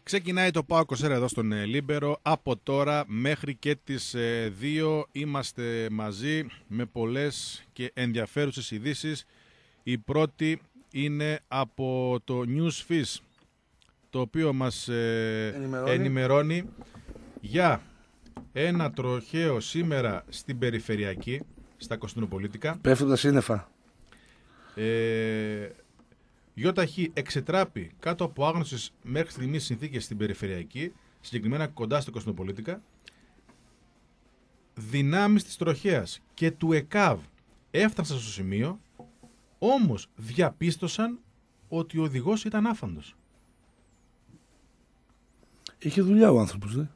Ξεκινάει το ΠΑΟΚ 24 εδώ στον Λίμπερο. Από τώρα μέχρι και τις 2 είμαστε μαζί με πολλές και ενδιαφέρουσες ειδήσεις. Η πρώτη είναι από το Newsfeed, το οποίο μας ενημερώνει για ένα τροχαίο σήμερα στην Περιφερειακή, στα Κωνσταντινοπολίτικα. Πέφτουν τα σύννεφα. ΙΧ εξετράπη κάτω από άγνωστες μέχρι στιγμής συνθήκες στην Περιφερειακή, συγκεκριμένα κοντά στο Κωνσταντινοπολίτικα. Δυνάμεις της τροχέας και του ΕΚΑΒ έφτασαν στο σημείο, όμως διαπίστωσαν ότι ο οδηγός ήταν άφαντος. Είχε δουλειά ο άνθρωπος, δε.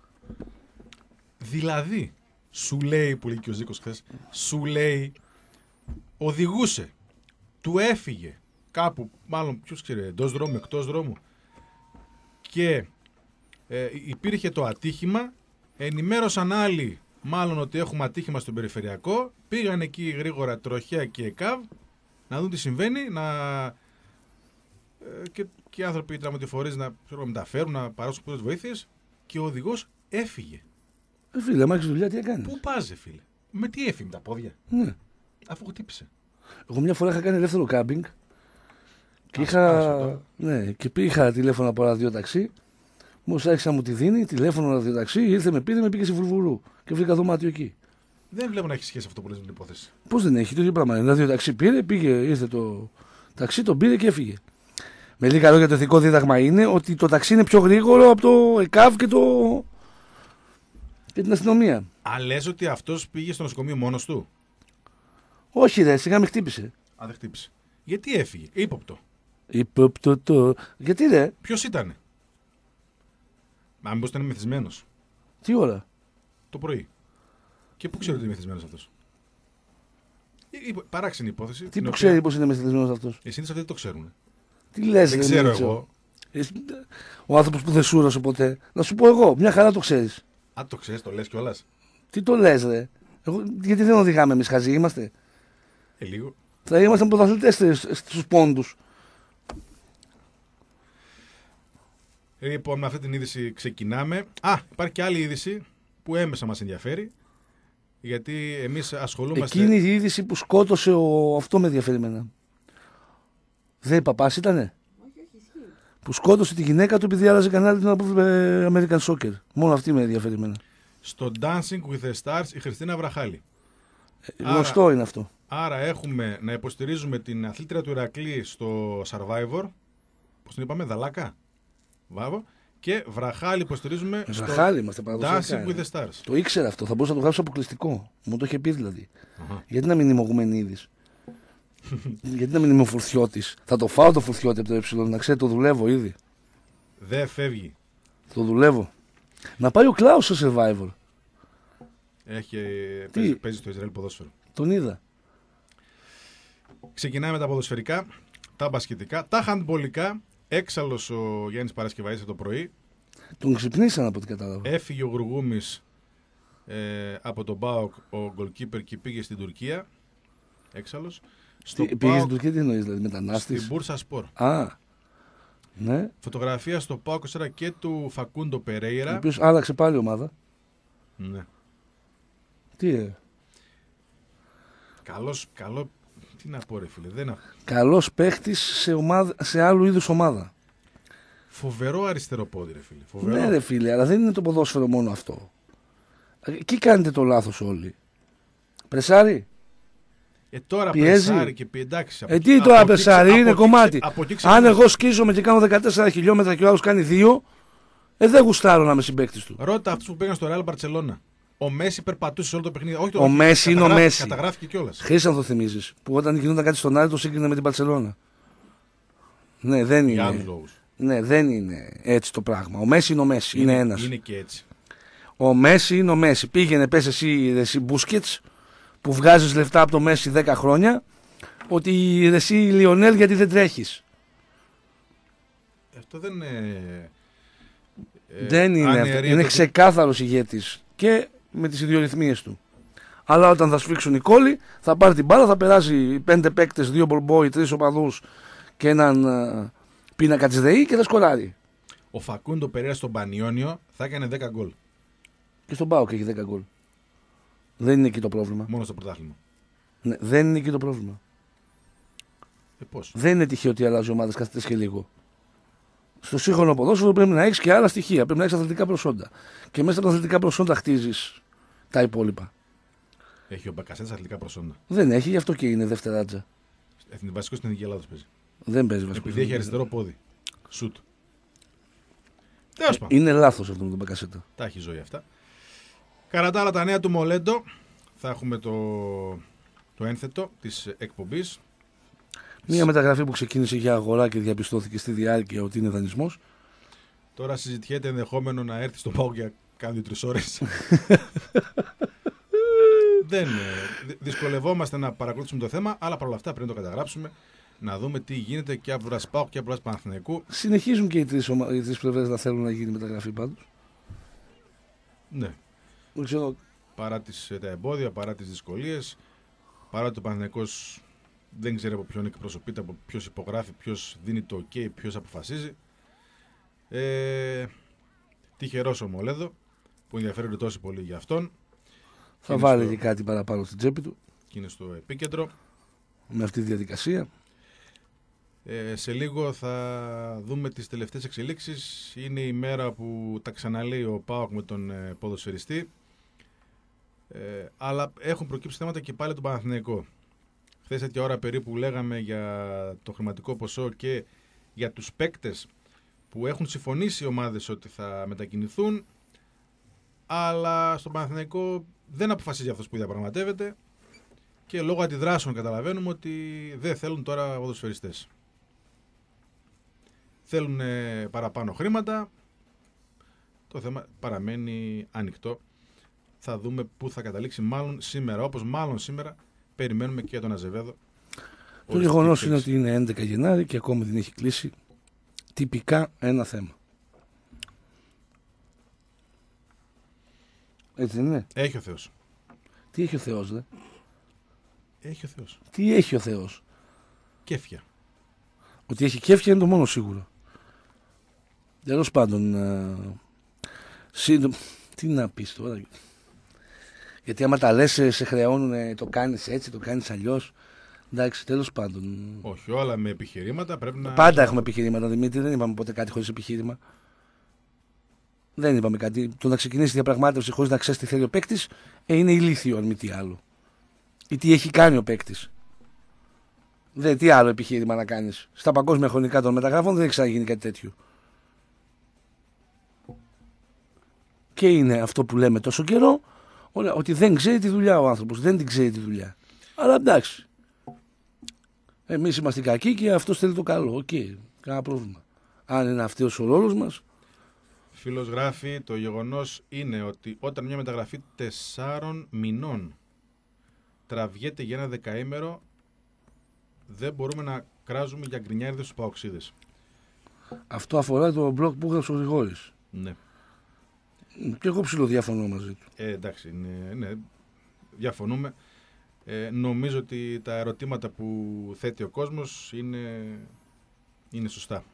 Δηλαδή, σου λέει, που λέει και ο Ζήκος χθες, σου λέει, οδηγούσε, του έφυγε κάπου, μάλλον ποιος ξέρει, εντός δρόμου, εκτός δρόμου, και υπήρχε το ατύχημα, ενημέρωσαν άλλοι μάλλον ότι έχουμε ατύχημα στον Περιφερειακό, πήγαν εκεί γρήγορα τροχέα και ΕΚΑΒ να δουν τι συμβαίνει, και οι άνθρωποι, οι τραυματιφορείς να μεταφέρουν, να παράσουν πρώτες βοήθειες, και ο οδηγός έφυγε. Φίλε, μα έχεις δουλειά, τι έκανες? Πού πας, φίλε? Με τι έφυγε, με τα πόδια? Ναι. Αφού χτύπησε. Εγώ μια φορά είχα κάνει ελεύθερο κάμπινγκ και είχα τηλέφωνο από ραδιό ταξί. Μόλις άρχισα να μου τη δίνει, τηλέφωνο ραδιοταξί, ήρθε με πήρε, με πήγε σε Βουρβουρού και βρήκα δωμάτιο εκεί. Δεν βλέπω να έχει σχέση αυτό που λες με την υπόθεση. Πώς δεν έχει, το ίδιο πράγμα. Ραδιοταξί ήρθε το ταξί, τον πήρε και έφυγε. Με λίγα λόγια, το ηθικό δίδαγμα είναι ότι το ταξί είναι πιο γρήγορο από το ΕΚΑΒ και την αστυνομία. Α, λες ότι αυτός πήγε στο νοσοκομείο μόνος του? Όχι, ρε, σιγά με χτύπησε. Α, δεν χτύπησε. Γιατί έφυγε? Ύποπτο. Ύποπτο. Γιατί, ρε? Ποιος ήτανε? Μα μήπως ήταν μεθυσμένος? Τι ώρα? Το πρωί. Και πού ξέρει ότι είναι μεθυσμένος αυτός? Παράξενη υπόθεση. Τι που ξέρει πως είναι μεθυσμένος αυτός? Οι συνήθως δεν το ξέρουν. Τι λες, δεν ξέρω εγώ. Ο άνθρωπος που δεν σούρασε ποτέ. Να σου πω εγώ, μια χαρά το ξέρεις. Α, το ξέρεις, το λες κιόλας. Τι το λες, ρε? Γιατί δεν οδηγάμε εμείς, χαζοί είμαστε? Λίγο. Θα ήμασταν πρωταθλητές στους πόντους. Λοιπόν, με αυτή την είδηση ξεκινάμε. Α, υπάρχει και άλλη είδηση που έμεσα μας ενδιαφέρει. Γιατί εμείς ασχολούμαστε. Εκείνη η είδηση που σκότωσε αυτό με ενδιαφέρει εμένα. Δεν παπάς ήτανε? Που σκότωσε τη γυναίκα του επειδή άλλαζε κανάλι του να πούμε American Soccer. Μόνο αυτή με ενδιαφέρει εμένα. Στο Dancing with the Stars η Χριστίνα Βραχάλη. Γνωστό είναι αυτό. Άρα έχουμε να υποστηρίζουμε την αθλήτρια του Ηρακλή στο Survivor. Πώς την είπαμε, Δαλάκα. Βάβο. Και Βραχάλη υποστηρίζουμε στο Dancing with the Stars. Το ήξερα αυτό, θα μπορούσα να το γράψω αποκλειστικό. Μου το είχε πει δηλαδή. Γιατί να μην είμαι Γουμενίδης? Γιατί να μην είμαι ο Φουρθιώτης? Θα το φάω το Φουρθιώτη από το να ξέρετε, το δουλεύω ήδη. Δεν φεύγει. Το δουλεύω. Να πάει ο Κλάους στο Survivor. Παίζει στο Ισραήλ ποδόσφαιρο. Τον είδα. Ξεκινάμε με τα ποδοσφαιρικά, τα μπασκετικά, τα χαντμπολικά. Έξαλλος ο Γιάννης Παρασκευαής το πρωί. Τον ξυπνήσαν από ό,τι κατάλαβα. Έφυγε ο Γουργούμης από τον ΠΑΟΚ, ο γκολκίπερ, και πήγε στην Τουρκία. Έξαλλος. Πήγε στην Τουρκία, τι εννοείς, δηλαδή μετανάστης? Στην Μπούρσα Σπορ. Α, ναι. Φωτογραφία στο ΠΑΟΚ 24 και του Φακούντο Περέιρα. Ο οποίος άλλαξε πάλι ομάδα. Ναι. Τι Καλό. Τι να πω, ρε φίλε. Καλός παίχτης σε άλλου είδους ομάδα. Φοβερό αριστεροπόδι, ρε φίλε. Φοβερό. Ναι, ρε φίλε, αλλά δεν είναι το ποδόσφαιρο μόνο αυτό. Εκεί κάνετε το λάθος όλοι. Πρεσάρι. Τώρα πιέζει. Πρεσάρι και εντάξει. Τι τώρα πρεσάρι, είναι κομμάτι. Αν εγώ σκίζομαι και κάνω 14 χιλιόμετρα και ο άλλος κάνει 2, δεν γουστάρω να είμαι συμπαίκτης του. Ρώτα αυτούς που πήγαν στο Real Barcelona. Ο Μέση περπατούσε σε όλο το παιχνίδι. Όχι, ο Μέση είναι ο Μέση. Καταγράφηκε κιόλας. Χρήσαν το θυμίζεις. Που όταν γινόταν κάτι στον Άρη το σύγκρινε με την Μπαρσελόνα. Ναι, δεν είναι. Για άλλους λόγους. Ναι, δεν είναι έτσι το πράγμα. Ο Μέση είναι ο Μέση. Είναι ένας. Είναι και έτσι. Ο Μέση είναι ο Μέση. Πήγαινε, πες εσύ Μπούσκετς, που βγάζεις λεφτά από το Μέση 10 χρόνια, ότι εσύ Λιονέλ γιατί δεν τρέχεις. Αυτό δεν είναι. Δεν είναι αυτό. Είναι ξεκάθαρος ηγέτης. Και με τις ιδιορυθμίες του. Αλλά όταν θα σφίξουν οι κόλλοι, θα πάρει την μπάλα, θα περάσει 5 παίκτες, 2 μπολμπόι, 3 οπαδούς και έναν πίνακα της ΔΕΗ και θα σκοράρει. ο Φακούντο Περέιρα στον Πανιόνιο θα έκανε 10 γκολ. Και στον ΠΑΟΚ έχει 10 γκολ. Δεν είναι εκεί το πρόβλημα. Μόνο στο πρωτάθλημα. Ναι, δεν είναι εκεί το πρόβλημα. Πώς. Δεν είναι τυχαίο ότι αλλάζει ομάδες κάθε 3 και λίγο. Στο σύγχρονο ποδόσφαιρο πρέπει να έχεις και άλλα στοιχεία. Πρέπει να έχεις αθλητικά προσόντα. Και μέσα από τα αθλητικά προσόντα χτίζεις τα υπόλοιπα. Έχει ο Μπακασέτας αθλητικά προσόντα. Δεν έχει, γι' αυτό και είναι δεύτεράτζα. Βασικό στην Εθνική Ελλάδος παίζει. Δεν παίζει βασικό. Επειδή έχει αριστερό πόδι. Σουτ. Τέλος πάντων. Είναι λάθος αυτό με τον Μπακασέτα. Τα έχει ζωή αυτά. Κατά τα άλλα, τα νέα του Μολέντο. Θα έχουμε το ένθετο της εκπομπής. Μία μεταγραφή που ξεκίνησε για αγορά και διαπιστώθηκε στη διάρκεια ότι είναι δανεισμός. Τώρα συζητιέται ενδεχόμενο να έρθει στον ΠΑΟΚ για κάνα 2-3 ώρες. Δυσκολευόμαστε να παρακολουθήσουμε το θέμα, αλλά παρόλα αυτά πρέπει να το καταγράψουμε. Να δούμε τι γίνεται και από πλευράς ΠΑΟΚ και από πλευράς Παναθηναϊκού. Συνεχίζουν και οι τρεις πλευρές να θέλουν να γίνει μεταγραφή πάντως. Ναι. Δεν ξέρω. Παρά τα εμπόδια, παρά τις δυσκολίες, παρά ότι ο Παναθηναϊκός δεν ξέρει από ποιον εκπροσωπείται, από ποιος υπογράφει, ποιος δίνει το OK, ποιος αποφασίζει. Τυχερός ο Μολέδο που ενδιαφέρονται τόσο πολύ για αυτόν. Θα βάλει και κάτι παραπάνω στην τσέπη του. Και είναι στο επίκεντρο. Με αυτή τη διαδικασία. Σε λίγο θα δούμε τις τελευταίες εξελίξεις. Είναι η μέρα που τα ξαναλέει ο ΠΑΟΚ με τον ποδοσφαιριστή. Αλλά έχουν προκύψει θέματα και πάλι τον Παναθηναϊκό. Χθες τέτοια ώρα περίπου λέγαμε για το χρηματικό ποσό και για τους παίκτες που έχουν συμφωνήσει οι ομάδες ότι θα μετακινηθούν, αλλά στον Παναθηναϊκό δεν αποφασίζει αυτός που διαπραγματεύεται και λόγω αντιδράσεων καταλαβαίνουμε ότι δεν θέλουν τώρα ποδοσφαιριστές. Θέλουν παραπάνω χρήματα. Το θέμα παραμένει ανοιχτό. Θα δούμε πού θα καταλήξει μάλλον σήμερα, όπως μάλλον σήμερα περιμένουμε και για τον Αζεβέδο. Το γεγονός είναι ότι είναι 11 Γενάρη και ακόμη δεν έχει κλείσει τυπικά ένα θέμα. Έτσι δεν είναι? Έχει ο Θεός. Τι έχει ο Θεός, δε? Έχει ο Θεός. Τι έχει ο Θεός? Κέφια. Ότι έχει κέφια είναι το μόνο σίγουρο. Τέλος πάντων, τι να πεις τώρα? Γιατί άμα τα λες σε χρεώνουν, το κάνεις έτσι, το κάνεις αλλιώς. Εντάξει, τέλος πάντων. Όχι, όλα με επιχειρήματα πρέπει να... Πάντα έχουμε επιχειρήματα, Δημήτρη, δεν είπαμε ποτέ κάτι χωρίς επιχείρημα. Δεν είπαμε κάτι. Το να ξεκινήσει τη διαπραγμάτευση χωρίς να ξέρεις τι θέλει ο παίκτης, είναι ηλίθιο αν μη τι άλλο. Ή τι έχει κάνει ο παίκτης. Τι άλλο επιχείρημα να κάνεις? Στα παγκόσμια χρονικά των μεταγραφών δεν έχει ξαναγίνει κάτι τέτοιο. Και είναι αυτό που λέμε τόσο καιρό, ότι δεν ξέρει τη δουλειά ο άνθρωπος. Δεν την ξέρει τη δουλειά. Αλλά εντάξει. Εμείς είμαστε κακοί και αυτός θέλει το καλό. Οκ, κανένα πρόβλημα. Αν είναι αυτός ο ρόλος μας. Φίλος γράφει, το γεγονός είναι ότι όταν μια μεταγραφή 4 μηνών τραβιέται για ένα δεκαήμερο, δεν μπορούμε να κράζουμε για γκρινιάριδες στους παοξίδες. Αυτό αφορά το μπλοκ που έγραψε ο Γρηγόρης. Ναι. Και εγώ ψιλοδιαφωνώ μαζί του. Εντάξει, ναι, διαφωνούμε. Νομίζω ότι τα ερωτήματα που θέτει ο κόσμος είναι σωστά.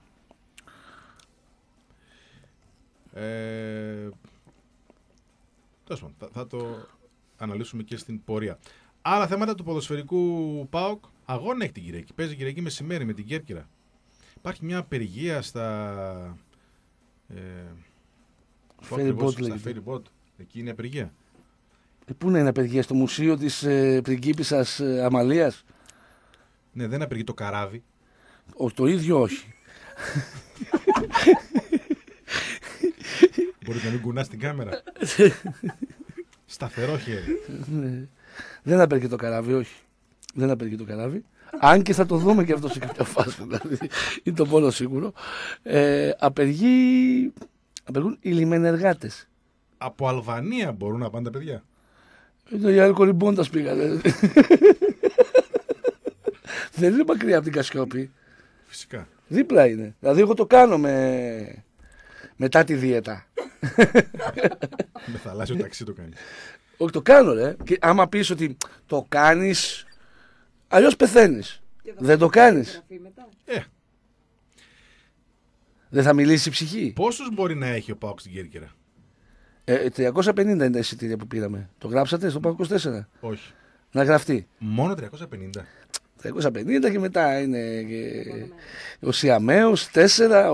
Τέλος πάντων, θα το αναλύσουμε και στην πορεία. Άλλα θέματα του ποδοσφαιρικού ΠΑΟΚ. Αγώνα έχει την Κυριακή. Παίζει Κυριακή μεσημέρι με την Κέρκυρα. Υπάρχει μια απεργία στα ferry-boat. Εκεί είναι απεργία. Πού να είναι απεργία? Στο μουσείο της πριγκίπισσας Αμαλίας? Ναι, δεν απεργεί το καράβι. Το ίδιο όχι. Μπορείτε να μην κουνάς την κάμερα. Σταθερό χέρι. Δεν απεργεί το καράβι, όχι. Δεν απεργεί το καράβι. Αν και θα το δούμε και αυτό σε κάποια φάση. Δηλαδή, είναι το μόνο σίγουρο. Απεργούν οι λιμενεργάτες. Από Αλβανία μπορούν να πάνε τα παιδιά. Το Γιάννη Κορυμπώντας πήγανε. Δεν είναι μακριά από την Κασιόπη. Φυσικά. Δίπλα είναι. Δηλαδή εγώ το κάνω μετά τη δίαιτα. Με θαλάσσιο ταξί το κάνεις. Όχι, το κάνω, ρε. Και άμα πεις ότι το κάνεις, αλλιώς πεθαίνεις. Δεν το κάνεις. Δεν θα μιλήσει η ψυχή. Πόσους μπορεί να έχει ο ΠΑΟΚ στην Κέρκυρα? 350 είναι τα εισιτήρια που πήραμε. Το γράψατε στο ΠΑΟΚ 24? Όχι. Να γραφτεί. Μόνο 350. 350 και μετά είναι και ο Σιαμαίος 4,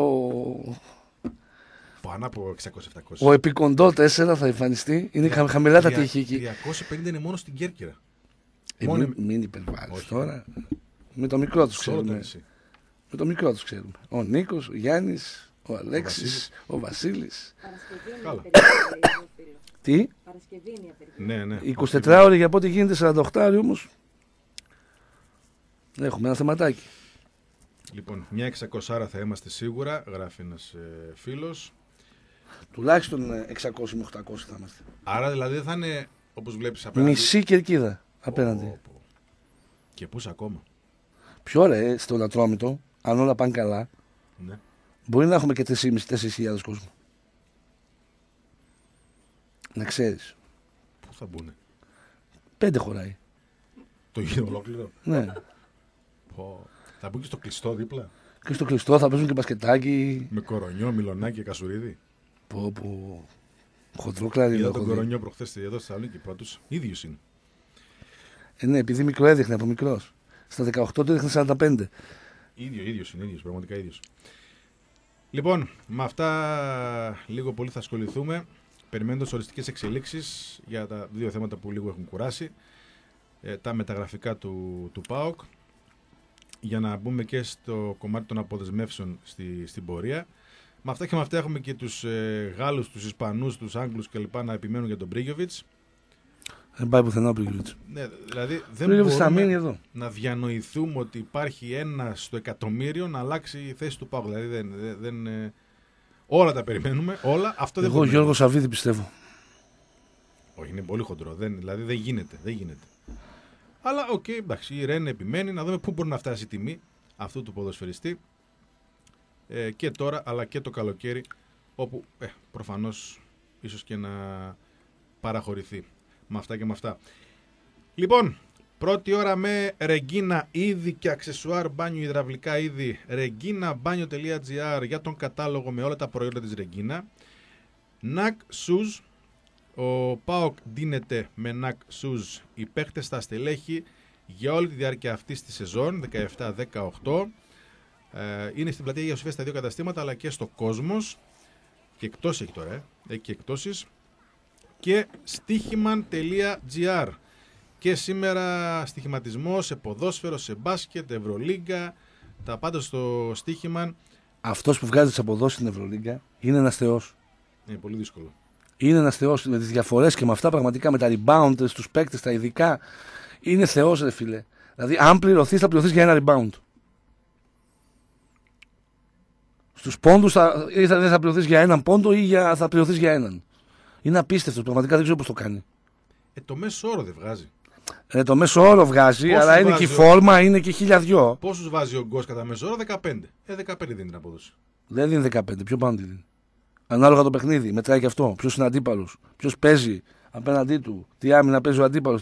Πάνω από 600-700. ο Επικοντό 4 θα εμφανιστεί. Είναι χαμηλά τα τείχη εκεί. 350 είναι μόνο στην Κέρκυρα. Μην υπερβάλλεις τώρα. Με το μικρό τους ξέρουμε. Με το μικρό τους ξέρουμε. Ο Νίκος, ο Γιάννης, ο Αλέξης, ο Βασίλης. Καλά. Τι? Παρασκευή είναι η απεργία. Ναι, ναι. 24 ώρες για πότε γίνεται 48 ώρες όμως. Έχουμε ένα θεματάκι. Λοιπόν, μια 600 θα είμαστε σίγουρα, γράφει ένας φίλος. Τουλάχιστον 600 με 800 θα είμαστε. Άρα δηλαδή δεν θα είναι όπως βλέπεις απέναντι. Μισή Κερκίδα απέναντι. Και πούς ακόμα. Πιο ρε, στον Ατρόμητο, αν όλα πάνε καλά, Ναι. μπορεί να έχουμε και 3.500-4.000 κόσμο. Να ξέρεις. Πού θα μπουνε? 5 χωράει. Το γύρο ολόκληρο. Ναι. Θα μπουν και στο κλειστό δίπλα. Και στο κλειστό θα παίζουν και μπασκετάκι. Με Κορονιό, Μιλονάκι και Κασουρίδη. Πω. Χοντρό κλαρίνο. Είδα τον Κορονιό προχθές εδώ στη Θεσσαλονίκη. Πρώτος ίδιος είναι. Ναι, επειδή μικρό έδειχνε από μικρός. Στα 18 του έδειχνε 45. Ίδιος είναι, πραγματικά ίδιος. Λοιπόν, με αυτά λίγο πολύ θα ασχοληθούμε. Περιμένοντας οριστικές εξελίξεις για τα δύο θέματα που λίγο έχουν κουράσει. Τα μεταγραφικά του ΠΑΟΚ. Για να μπούμε και στο κομμάτι των αποδεσμεύσεων στην πορεία. Με αυτά και με αυτά έχουμε και τους Γάλλους, τους Ισπανούς, τους Άγγλους κλπ. Να επιμένουν για τον Μπρίγκοβιτς. Δεν πάει πουθενά ο Μπρίγκοβιτς. Ναι, δηλαδή δεν θα μείνει μπορούμε εδώ. να διανοηθούμε ότι υπάρχει ένα στο εκατομμύριο να αλλάξει η θέση του ΠΑΟΚ. Δηλαδή όλα τα περιμένουμε, όλα. Αυτό δεν Εγώ Γιώργο Σαββίδη πιστεύω. Όχι, είναι πολύ χοντρό. Δηλαδή δεν γίνεται. Αλλά οκ, εντάξει, η Ρεν επιμένει να δούμε πού μπορεί να φτάσει η τιμή αυτού του ποδοσφαιριστή και τώρα αλλά και το καλοκαίρι, όπου προφανώς ίσως και να παραχωρηθεί με αυτά και με αυτά. Λοιπόν, πρώτη ώρα με Regina είδη και αξεσουάρ μπάνιο υδραυλικά είδη. reginabanio.gr για τον κατάλογο με όλα τα προϊόντα της Regina. NAC Shoes. Ο ΠΑΟΚ δίνεται με NAC Shoes, οι παίχτες στα στελέχη για όλη τη διάρκεια αυτής της σεζόν 17-18. Είναι στην πλατεία Αγία Σοφία στα δύο καταστήματα αλλά και στο Κόσμος. Και εκτός έχει τώρα, έχει και εκτόσεις. Και stichiman.gr. Και σήμερα στοιχηματισμό σε ποδόσφαιρο, σε μπάσκετ, Ευρωλίγκα, τα πάντα στο Stichiman. Αυτός που βγάζει τις αποδόσεις στην Ευρωλίγκα είναι ένας θεός. Είναι πολύ δύσκολο. Είναι ένας θεός με τις διαφορές και με αυτά πραγματικά, με τα rebound, στους παίκτες, τα ειδικά. Είναι θεός, ρε φίλε. Δηλαδή, αν πληρωθείς, θα πληρωθείς για ένα rebound. Στους πόντους δεν θα πληρωθείς για έναν πόντο ή θα πληρωθείς για έναν. Είναι απίστευτο, πραγματικά δεν ξέρω πώς το κάνει. Το μέσο όρο δεν βγάζει. Το μέσο όρο βγάζει, Πόσους αλλά είναι βάζει και η φόρμα, είναι και 1.002. Πόσους βάζει ο Γκος κατά μέσο όρο? 15. 15 δίνει την απόδοση. Δεν δίνει 15, πιο πάνω τη δίνει. Ανάλογα το παιχνίδι, μετράει και αυτό. Ποιος είναι αντίπαλος, ποιος παίζει απέναντί του, τι άμυνα παίζει ο αντίπαλος,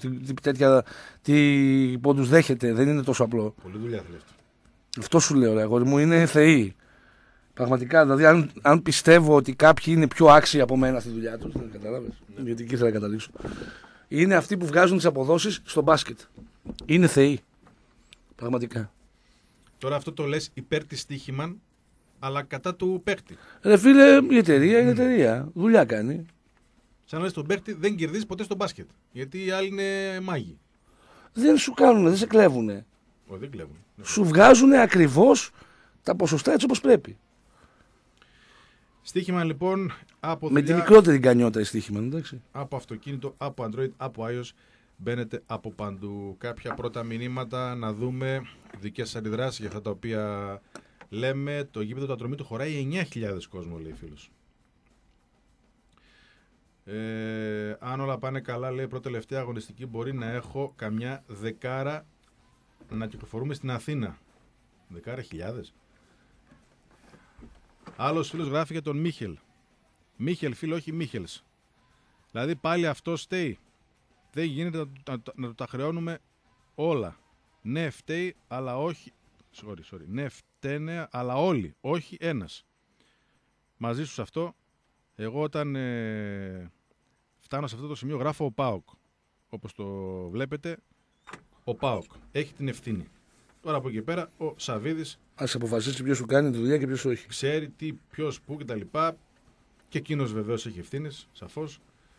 τι πόντους δέχεται. Δεν είναι τόσο απλό. Πολύ δουλειά θέλει αυτό. Αυτό σου λέω, ρε αγόρι μου, είναι θεοί. Πραγματικά, δηλαδή, αν πιστεύω ότι κάποιοι είναι πιο άξιοι από μένα στη δουλειά τους, δεν καταλάβες. Ναι. Γιατί εκεί ήθελα να καταλήξω. Είναι αυτοί που βγάζουν τις αποδόσεις στο μπάσκετ. Είναι θεοί. Πραγματικά. Τώρα αυτό το λες υπέρ της Stichiman, αλλά κατά του παίκτη. Ρε φίλε, η εταιρεία είναι εταιρεία. Δουλειά κάνει. Σαν να λες τον παίκτη δεν κερδίζει ποτέ στο μπάσκετ. Γιατί οι άλλοι είναι μάγοι. Δεν σου κάνουν, δεν σε κλέβουνε. Όχι, δεν κλέβουν. Σου βγάζουν ακριβώς τα ποσοστά έτσι όπως πρέπει. Στοίχημα λοιπόν από Με τη μικρότερη γκανιότητα η στοίχημα, εντάξει. Από αυτοκίνητο, από Android, από iOS. Μπαίνετε από παντού. Κάποια πρώτα μηνύματα να δούμε δικές σας αντιδράσεις για αυτά τα οποία λέμε. Το γήπεδο του Ατρομήτου χωράει 9.000 κόσμο, λέει φίλος. Αν όλα πάνε καλά, λέει, πρώτη τελευταία αγωνιστική μπορεί να έχω καμιά δεκάρα να κυκλοφορούμε στην Αθήνα. 10.000. Άλλος φίλος γράφει για τον Μίχελ. Μίχελ, φίλο, όχι Μίχελς. Δηλαδή πάλι αυτό στέει. Δεν γίνεται να τα χρεώνουμε όλα. Ναι, φταίει, αλλά όχι. Ναι, φταίνε, αλλά όλοι. Όχι ένας. μαζί σου σε αυτό. Εγώ όταν φτάνω σε αυτό το σημείο γράφω ο ΠΑΟΚ. Όπως το βλέπετε, ο ΠΑΟΚ έχει την ευθύνη. Τώρα από εκεί πέρα ο Σαββίδης ας αποφασίσει ποιος σου κάνει τη δουλειά και ποιος όχι. ξέρει τι, ποιος, πού κτλ. Και εκείνος βεβαίως έχει ευθύνες, σαφώς.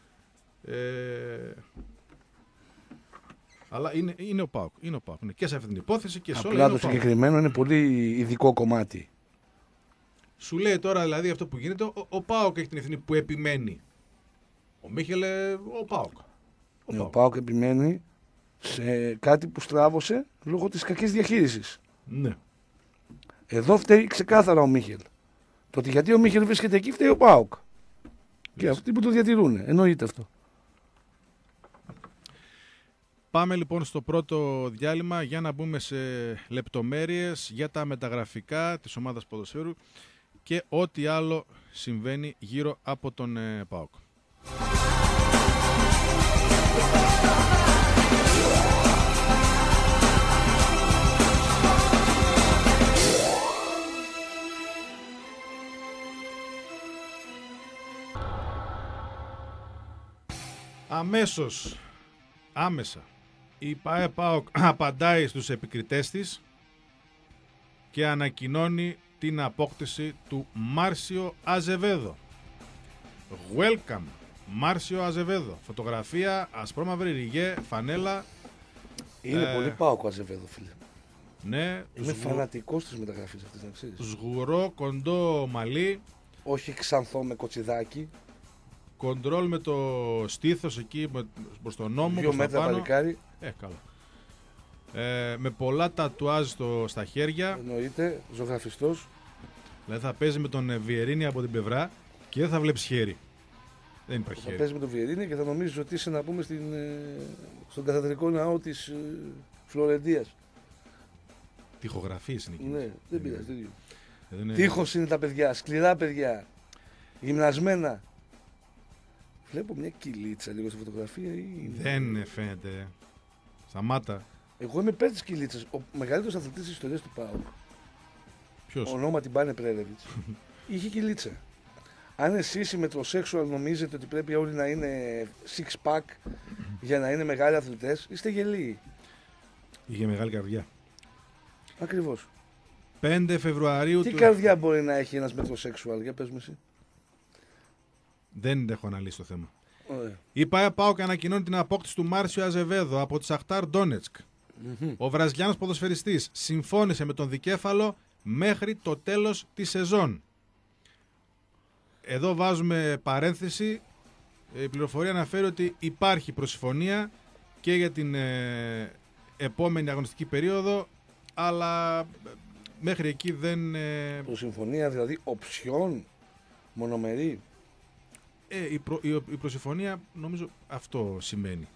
Αλλά είναι ο ΠΑΟΚ. Είναι και σε αυτή την υπόθεση και σε όλα. Απλά το συγκεκριμένο είναι πολύ ειδικό κομμάτι. Σου λέει τώρα δηλαδή αυτό που γίνεται, ο ΠΑΟΚ έχει την ευθύνη που επιμένει. Ο Μίχελ, ο ΠΑΟΚ. Ο ΠΑΟΚ επιμένει σε κάτι που στράβωσε λόγω της κακής διαχείρισης. Ναι. Εδώ φταίει ξεκάθαρα ο Μίχελ. Το ότι γιατί ο Μίχελ βρίσκεται εκεί φταίει ο ΠΑΟΚ. Και αυτοί που το διατηρούν. Εννοείται αυτό. Πάμε λοιπόν στο πρώτο διάλειμμα για να μπούμε σε λεπτομέρειες για τα μεταγραφικά της ομάδας ποδοσφαίρου και ό,τι άλλο συμβαίνει γύρω από τον ΠΑΟΚ. Άμεσα η ΠΑΟΚ απαντάει στους επικριτές της και ανακοινώνει την απόκτηση του Μάρσιο Αζεβέδο. Welcome, Μάρσιο Αζεβέδο. Φωτογραφία, ασπρόμαυρη ριγέ, φανέλα. Είναι πολύ ΠΑΟΚ ο Αζεβέδο, φίλε. Ναι. Είμαι φανατικός της μεταγραφής αυτής, να ξέρεις. Σγουρό, κοντό μαλλί. Όχι ξανθό με κοτσιδάκι. Κοντρόλ με το στήθος εκεί προς τον νόμο. 2 μέτρα παλικάρι. Καλά. Με πολλά τατουάζ στα χέρια. Εννοείται, ζωγραφιστός. Δηλαδή θα παίζει με τον Βιερίνη από την πλευρά και δεν θα βλέπεις χέρι. Δεν υπάρχει χέρι. Θα παίζει με τον Βιερίνη και θα νομίζεις ότι είσαι να πούμε στον καθεδρικό ναό της Φλωρεντίας. Τοιχογραφίες είναι εκεί. Ναι, δεν πειράζει. Είναι... Τείχος είναι τα παιδιά, σκληρά παιδιά. Γυμνασμένα. Βλέπω μια κυλίτσα λίγο στη φωτογραφία ή... Δεν φαίνεται. Σταμάτα. Εγώ είμαι υπέρ της κυλίτσας. Ο μεγαλύτερος αθλητής της ιστορίας του ΠΑΟΚ. Ποιος? Ονόματι Μπάνε Πρέλεβιτς. Είχε κυλίτσα. Αν εσείς οι μετροσέξουαλ νομίζετε ότι πρέπει όλοι να είναι six pack για να είναι μεγάλοι αθλητές, είστε γελοί. Είχε μεγάλη καρδιά. Ακριβώς. 5 Φεβρουαρίου Τι καρδιά μπορεί να έχει ένας μετροσέξουαλ, για πες μου εσύ. Δεν έχω αναλύσει το θέμα. Ωραία. Η ΠΑΟΚ ανακοινώνει την απόκτηση του Μάρσιο Αζεβέδο από τη Σαχτάρ Ντόνετσκ. Ο βραζιλιάνος ποδοσφαιριστής συμφώνησε με τον δικέφαλο μέχρι το τέλος της σεζόν. Εδώ βάζουμε παρένθεση. Η πληροφορία αναφέρει ότι υπάρχει προσυμφωνία και για την επόμενη αγωνιστική περίοδο, αλλά μέχρι εκεί δεν... Προσυμφωνία δηλαδή οψιόν, μονομερή. Η προσυμφωνία νομίζω αυτό σημαίνει.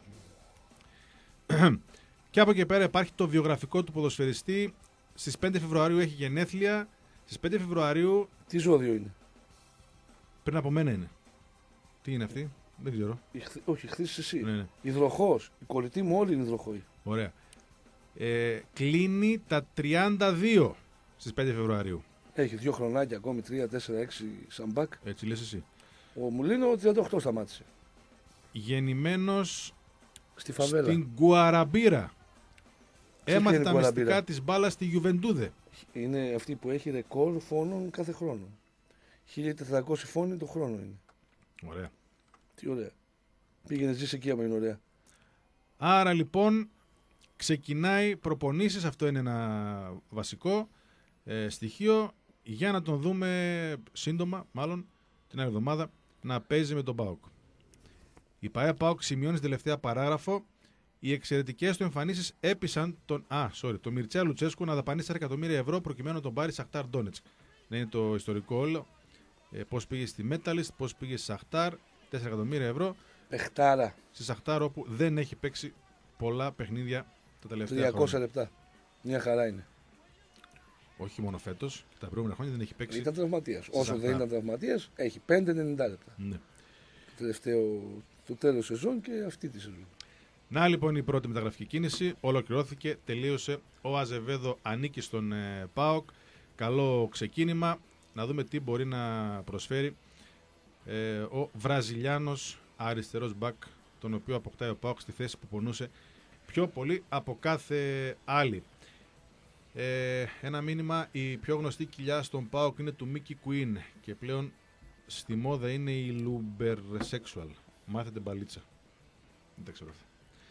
Και από εκεί πέρα υπάρχει το βιογραφικό του ποδοσφαιριστή. Στις 5 Φεβρουαρίου έχει γενέθλια. Στις 5 Φεβρουαρίου... Τι ζώδιο είναι? Πριν από μένα είναι. Τι είναι αυτή? Δεν ξέρω. Όχι, χθες εσύ. Ναι. Υδροχόος. Η κολλητή μου όλοι είναι υδροχόοι. Ωραία. Κλείνει τα 32 στις 5 Φεβρουαρίου. Έχει 2 χρονάκια ακόμη, 3, 4, 6 σαμπάκ. Έτσι λες εσύ. Ο Μουλίνο 38 σταμάτησε. Γεννημένος στη φαβέλα. Στην Γκουαραμπίρα. Έμαθε τα Γκουαραμπίρα? μυστικά της μπάλας στη Γιουβεντούδε. Είναι αυτή που έχει ρεκόρ φόνων κάθε χρόνο. 1400 φόνοι το χρόνο είναι. Ωραία. Τι ωραία. Πήγαινε ζήσει εκεί άμα είναι ωραία. Άρα λοιπόν ξεκινάει προπονήσεις. Αυτό είναι ένα βασικό στοιχείο για να τον δούμε σύντομα, μάλλον την άλλη εβδομάδα, να παίζει με τον ΠΑΟΚ. Η ΠΑΟΚ σημειώνει στην τελευταία παράγραφο: οι εξαιρετικές του εμφανίσεις έπεισαν τον Μιρτσέα Λουτσέσκου να δαπανίσει 4 εκατομμύρια ευρώ προκειμένου να τον πάρει Σαχτάρ Ντόνετσκ. Να είναι το ιστορικό όλο. Πώς πήγε στη Μέταλιστ, πώς πήγε στη Σαχτάρ, 4 εκατομμύρια ευρώ. Πεχτάρα. Στη Σαχτάρ, όπου δεν έχει παίξει πολλά παιχνίδια τα τελευταία 300 χρόνια. λεπτά. Μια χαρά είναι. Όχι μόνο φέτος, και τα προηγούμενα χρόνια δεν έχει παίξει. Ήταν τραυματίας. Όσο δεν ήταν τραυματίας, έχει 5-90 λεπτά. Ναι. Το τέλος σεζόν και αυτή τη σεζόν. Να λοιπόν η πρώτη μεταγραφική κίνηση ολοκληρώθηκε, τελείωσε. Ο Αζεβέδο ανήκει στον ΠΑΟΚ. Καλό ξεκίνημα. να δούμε τι μπορεί να προσφέρει ο Βραζιλιάνος αριστερός μπακ, τον οποίο αποκτάει ο ΠΑΟΚ στη θέση που πονούσε πιο πολύ από κάθε άλλη. Ένα μήνυμα: η πιο γνωστή κοιλιά στον ΠΑΟΚ είναι του Μίκη Κουίν και πλέον στη μόδα είναι η Λουμπερσέξουαλ. Μάθετε μπαλίτσα. Δεν τα ξέρω αυτά.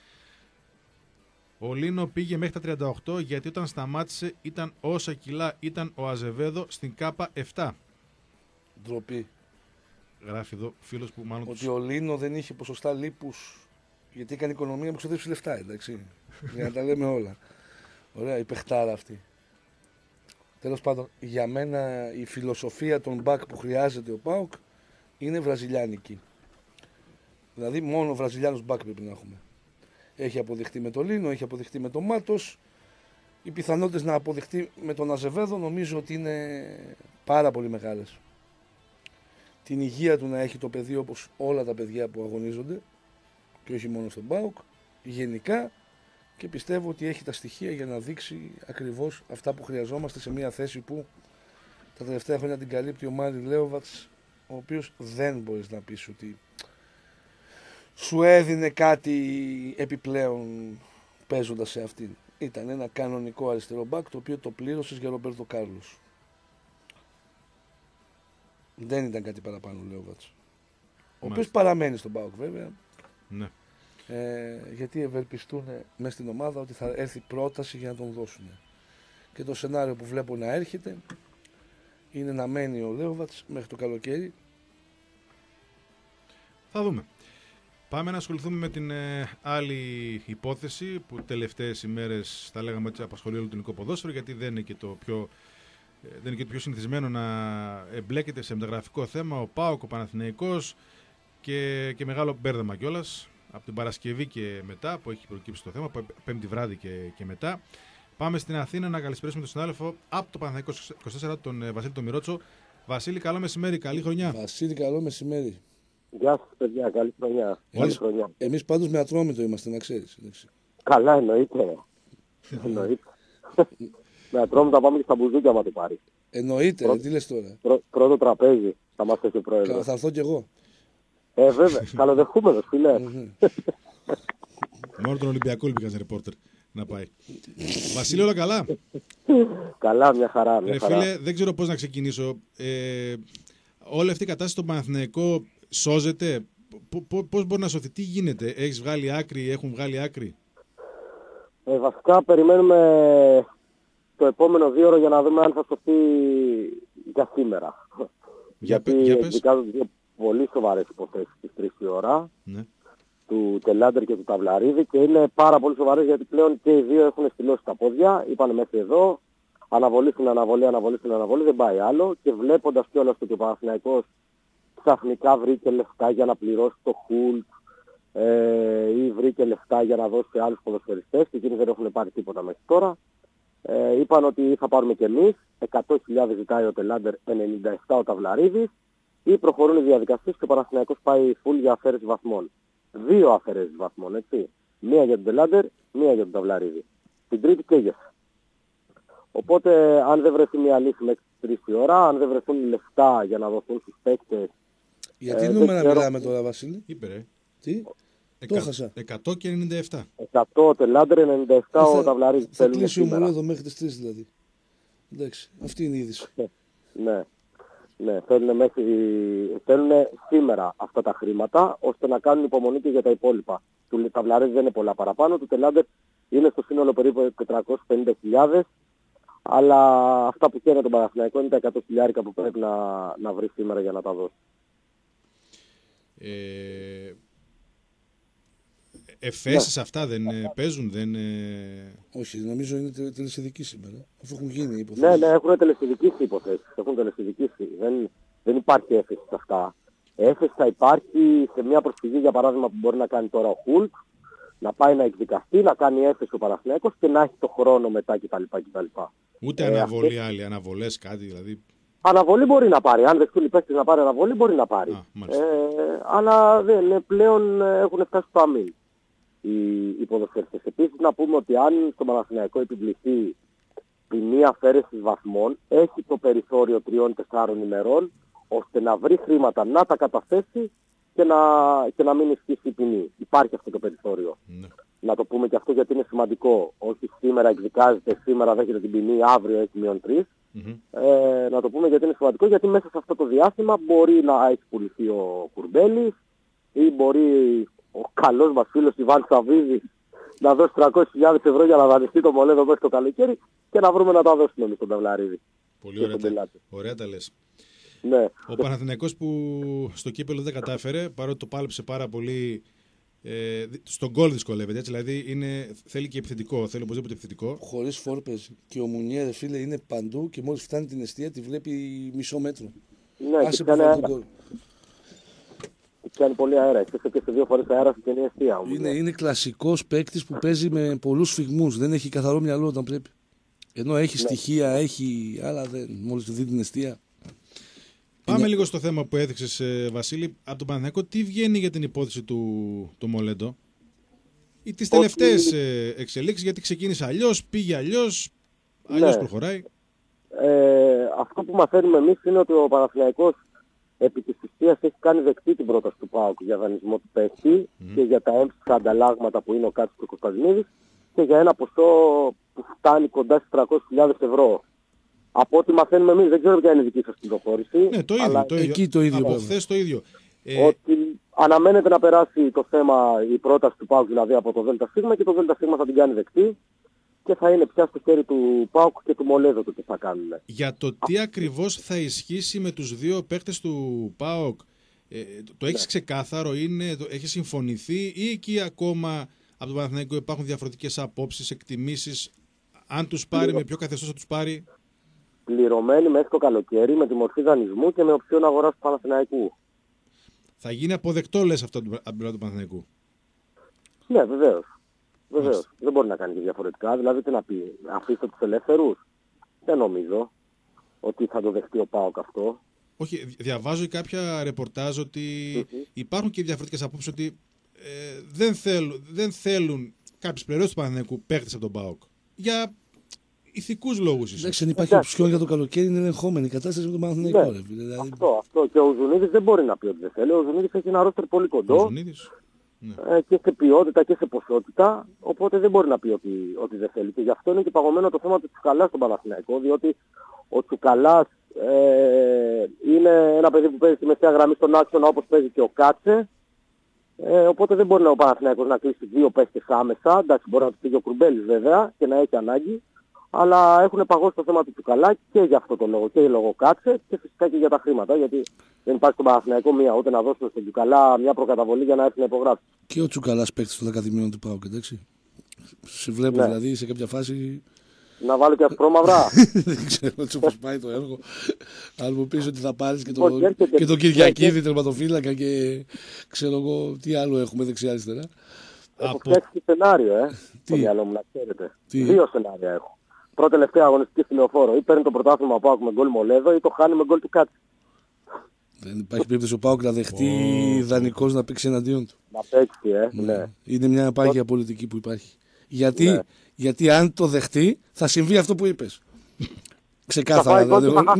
Ο Λίνο πήγε μέχρι τα 38 γιατί όταν σταμάτησε ήταν όσα κιλά ήταν ο Αζεβέδο στην ΚΑΠΑ 7. Ντροπή. Γράφει εδώ φίλος που μάλλον ότι ο Λίνο δεν είχε ποσοστά λίπους γιατί έκανε οικονομία που ξοδέψει λεφτά, εντάξει. Για να τα λέμε όλα. Ωραία, η παιχτάρα αυτή. Τέλος πάντων, για μένα η φιλοσοφία των μπακ που χρειάζεται ο ΠΑΟΚ είναι βραζιλιάνικη. Δηλαδή μόνο βραζιλιάνους μπακ πρέπει να έχουμε. Έχει αποδειχτεί με τον Λίνο, έχει αποδειχτεί με τον Μάτος. Οι πιθανότητες να αποδειχτεί με τον Αζεβέδο νομίζω ότι είναι πάρα πολύ μεγάλες. Την υγεία του να έχει το παιδί όπως όλα τα παιδιά που αγωνίζονται και όχι μόνο στον ΠΑΟΚ, γενικά, και πιστεύω ότι έχει τα στοιχεία για να δείξει ακριβώς αυτά που χρειαζόμαστε σε μια θέση που τα τελευταία χρόνια την καλύπτει ο Μάρι Λέοβατς, ο οποίος δεν μπορείς να πεις ότι σου έδινε κάτι επιπλέον παίζοντας σε αυτήν. Ήταν ένα κανονικό αριστερό μπακ το οποίο το πλήρωσες για Ρομπέρτο Κάρλος. Δεν ήταν κάτι παραπάνω ο Λέοβατς. Ο οποίος παραμένει στον ΠΑΟΚ βέβαια. Ναι. Γιατί ευελπιστούν μέσα στην ομάδα ότι θα έρθει πρόταση για να τον δώσουν. Και το σενάριο που βλέπω να έρχεται είναι να μένει ο Λέοβατς μέχρι το καλοκαίρι. Θα δούμε. Πάμε να ασχοληθούμε με την άλλη υπόθεση που τελευταίες ημέρες θα λέγαμε ότι απασχολεί όλο το ελληνικό ποδόσφαιρο, γιατί δεν είναι και το πιο συνηθισμένο να εμπλέκεται σε μεταγραφικό θέμα ο ΠΑΟΚ, ο Παναθηναϊκός και μεγάλο μπέρδεμα κιόλας από την Παρασκευή και μετά που έχει προκύψει το θέμα, από Πέμπτη βράδυ και μετά. Πάμε στην Αθήνα να καλησπερίσουμε τον συνάδελφο από το Παναθηναϊκό 24, τον Βασίλη τον Μυρότσο. Βασίλη, καλό μεσημέρι, καλή χρονιά. Βασίλη, καλό μεσημέρι. Γεια σας παιδιά, καλή χρονιά. Εμείς πάντως με Ατρόμητο είμαστε, να ξέρεις. Καλά, εννοείται. Με Ατρόμητο πάμε και στα μπουζούκια άμα το πάρει. Εννοείται, τι λες τώρα. Πρώτο τραπέζι θα μας έχει ο πρόεδρος. Θα έρθω κι εγώ. Βέβαια, καλοδεχούμενος φίλε. Μόνο τον Ολυμπιακό λυπήκαζε ρεπόρτερ να πάει. Βασίλη, όλα καλά. Καλά, μια χαρά. Φίλε, δεν ξέρω πώς να ξεκινήσω. Όλη αυτή η κατάσταση στον Παναθηναϊκό σώζεται. Πώς μπορεί να σωθεί, τι γίνεται, έχεις βγάλει άκρη, έχουν βγάλει άκρη? Βασικά περιμένουμε το επόμενο 2 ώρο για να δούμε αν θα σωθεί για σήμερα. Γιατί εκδικάζονται δύο πολύ σοβαρές υποθέσεις στις 3 η ώρα. Ναι. Του Τελάντερ και του Ταβλαρίδη, και είναι πάρα πολύ σοβαρές γιατί πλέον και οι δύο έχουν στυλώσει τα πόδια. Είπανε μέχρι εδώ, αναβολή στην αναβολή, δεν πάει άλλο. Και βλέποντας κιόλας ότι ο Παναθηναϊκός ξαφνικά βρήκε λεφτά για να πληρώσει το Χουλτ ή βρήκε λεφτά για να δώσει σε άλλους ποδοσφαιριστές, και εκείνοι δεν έχουν πάρει τίποτα μέχρι τώρα. Είπαν ότι θα πάρουμε κι εμείς, 100.000 ζητάει ο Τελάντερ, 97 ο Ταβλαρίδης, ή προχωρούν οι διαδικασίες και ο Παναθηναϊκός πάει full για αφαίρεση βαθμών. 2 αφαιρέσεις βαθμών, έτσι. Μία για τον Τελάντερ, μία για τον Ταβλαρίδη. Την τρίτη καίγεσαι. Οπότε αν δεν βρεθεί μια λύση μέχρι τις 3 η ώρα, αν δεν βρεθούν λεφτά για να δοθούν στους παίκτες. Γιατί νούμερα μιλάμε τώρα, Βασίλη? Είπε τι? Το έχασα. 100 και 97. 100 ο Τελάντερ, 97 ο Ταβλαρίδης. Θα κλείσει ο Μωρέδο μέχρι τις 3 δηλαδή. Εντάξει, αυτή είναι η είδηση. Ναι, θέλουν σήμερα αυτά τα χρήματα ώστε να κάνουν υπομονή και για τα υπόλοιπα. Του Ταβλαρίδη δεν είναι πολλά παραπάνω, του Τελάντερ είναι στο σύνολο περίπου 450.000, αλλά αυτά που καίνε τον Παναθηναϊκό είναι τα 100.000 που πρέπει να βρει σήμερα για να τα δώσει. Εφέσεις αυτά δεν παίζουν, δεν... Όχι, νομίζω είναι τελεσιδική σήμερα, αφού έχουν γίνει οι υποθέσεις. Ναι, έχουν τελεσιδικήσει οι υποθέσεις. Δεν υπάρχει έφεση σε αυτά. Έφεση θα υπάρχει σε μια προσφυγή, για παράδειγμα, που μπορεί να κάνει τώρα ο Χουλτ, να πάει να εκδικαστεί, να κάνει έφεση ο Παναθηναϊκός και να έχει το χρόνο μετά κτλ. Ούτε αναβολή άλλοι, αναβολές κάτι δηλαδή. Αναβολή μπορεί να πάρει. Αν δεχτούν οι παίκτες να πάρει αναβολή, μπορεί να πάρει. Αλλά πλέον έχουν φτάσει στο αμήν οι ποδοσφαιριστές. Επίσης να πούμε ότι αν στο Παναθηναϊκό επιβληθεί ποινή αφαίρεσης βαθμών έχει το περιθώριο 3-4 ημερών ώστε να βρει χρήματα να τα καταθέσει και να μην ισχύσει η ποινή. Υπάρχει αυτό το περιθώριο. Ναι. Να το πούμε και αυτό γιατί είναι σημαντικό. Όχι σήμερα εκδικάζεται, σήμερα δέχεται την ποινή, αύριο έχει -3. Να το πούμε γιατί είναι σημαντικό, γιατί μέσα σε αυτό το διάστημα μπορεί να έχει πουληθεί ο Κουρμπέλης ή μπορεί ο καλός μας φίλος Ιβάν Σαββίδης να δώσει 300.000 ευρώ για να δανειστεί το Μολέδο μέχρι το καλοκαίρι και να βρούμε να τα δώσουμε εμείς στον Ταυλαρίδη. Πολύ ωραία τα λες. Ναι. Ο Παναθηναϊκός που στο κύπελλο δεν κατάφερε, παρότι το πάλεψε πάρα πολύ, στον γκολ δυσκολεύεται. Έτσι, δηλαδή θέλει και επιθετικό, θέλει οπωσδήποτε επιθετικό. Χωρίς φόρπες. Και ο Μουνιέ, φίλε, είναι παντού και μόλις φτάνει την εστία τη βλέπει μισό μέτρο. Ναι, άσε που βάλει τον γκολ. Πιάνει πολύ αέρα. Και σε 2 φορές αέρα στην καινή εστία. Είναι κλασικός παίκτης που παίζει με πολλούς σφιγμούς. Δεν έχει καθαρό μυαλό όταν πρέπει. Ενώ έχει στοιχεία, έχει, αλλά μόλις του δει την εστία. Πάμε λίγο στο θέμα που έδειξες, Βασίλη. Από τον Παναθηναϊκό, τι βγαίνει για την υπόθεση του Μολέντο ή τις τελευταίες εξελίξεις, γιατί ξεκίνησε αλλιώς, πήγε αλλιώς προχωράει. Αυτό που μαθαίνουμε εμείς είναι ότι ο Παναθηναϊκός επί της ουσίας έχει κάνει δεκτή την πρόταση του ΠΑΟΚ για δανεισμό του παίκτη και για τα έμψυχα ανταλλάγματα που είναι ο Κάτσος και ο Κωνσταντινίδης και για ένα ποσό που φτάνει κοντά στις 300.000 ευρώ. Από ό,τι μαθαίνουμε εμείς, δεν ξέρω ποια είναι η δική σας πληροφόρηση. Ναι, το ίδιο. Αλλά εκεί το ίδιο. Από χθες το ίδιο. Ότι αναμένεται να περάσει το θέμα, η πρόταση του ΠΑΟΚ δηλαδή από το ΔΣ και το ΔΣ θα την κάνει δεκτή και θα είναι πια στο χέρι του ΠΑΟΚ και του Μολέδο το τι θα κάνουν. Για το τι ακριβώς θα ισχύσει με τους δύο παίκτες του ΠΑΟΚ, το έχεις ξεκάθαρο, έχει συμφωνηθεί ή εκεί ακόμα από τον Παναθηναϊκό υπάρχουν διαφορετικές απόψεις, εκτιμήσεις, αν τους πάρει, με ποιο καθεστώς θα τους πάρει? Πληρωμένοι μέχρι το καλοκαίρι με τη μορφή δανεισμού και με οψιόν αγοράς του Παναθηναϊκού. Θα γίνει αποδεκτό, λες, αυτό από την πλευρά του Παναθηναϊκού? Ναι, βεβαίως. Δεν μπορεί να κάνει και διαφορετικά. Δηλαδή τι να πει, αφήστε τους ελεύθερους. Δεν νομίζω ότι θα το δεχτεί ο ΠΑΟΚ αυτό. Όχι, διαβάζω κάποια ρεπορτάζ ότι υπάρχουν και διαφορετικές απόψεις ότι δεν θέλουν κάποιες πλευρές του Παναθηναϊκού παίκτες από τον ΠΑΟΚ. Για ηθικούς λόγους ίσως. Εντάξει, αν υπάρχει οψιόν για το καλοκαίρι, είναι ελεγχόμενη η κατάσταση με τον Παναθηναϊκό. Ναι, δηλαδή... αυτό. Και ο Ζουνίδης δεν μπορεί να πει ότι δεν θέλει. Ο Ζουνίδης έχει ένα ρόστερ πολύ κοντό. Και σε ποιότητα και σε ποσότητα, οπότε δεν μπορεί να πει ότι δεν θέλει. Και γι' αυτό είναι και παγωμένο το θέμα του Τσουκαλά στον Παναθηναϊκό, διότι ο Τσουκαλάς είναι ένα παιδί που παίζει στη μεσαία γραμμή στον άξονα όπως παίζει και ο Κάτσε, οπότε δεν μπορεί ο Παναθηναϊκός να κλείσει 2 παίχτες άμεσα. Εντάξει, μπορεί να του πήγε ο Κουρμπέλης βέβαια και να έχει ανάγκη, αλλά έχουν παγώσει το θέμα του Τσουκαλά και για αυτό το λόγο, και λόγω Κάτσε και φυσικά και για τα χρήματα, γιατί δεν υπάρχει στον Παναθηναϊκό ούτε να δώσουν στον Τσουκαλά μια προκαταβολή για να έρθει να υπογράψει. Και ο Τσουκαλάς παίκτης των Ακαδημίων του ΠΑΟΚ, εντάξει. Σε βλέπω δηλαδή σε κάποια φάση. Να βάλω και ασπρόμαυρα. Δεν ξέρω έτσι όπως πάει το έργο. Αν μου πεις ότι θα πάρεις και το Κυριακίδη τερματοφύλακα και ξέρω εγώ τι άλλο έχουμε δεξιά-αριστερά. Έχω φτιάξει και σενάριο, στο μυαλό μου, να ξέρετε. 2 σενάρια έχω. Πρώτη τελευταία αγωνιστική στη Λεωφόρο. Ή παίρνει το πρωτάθλημα ΠΑΟΚ με γκολ Μολέδο ή το χάνει με γκολ του Κάτσε. Δεν υπάρχει περίπτωση ο ΠΑΟΚ να δεχτεί δανεικός να παίξει εναντίον του. Να παίξει, ναι. Είναι μια πάγια πολιτική που υπάρχει. Γιατί αν το δεχτεί θα συμβεί αυτό που είπες. Ξεκάθαρα.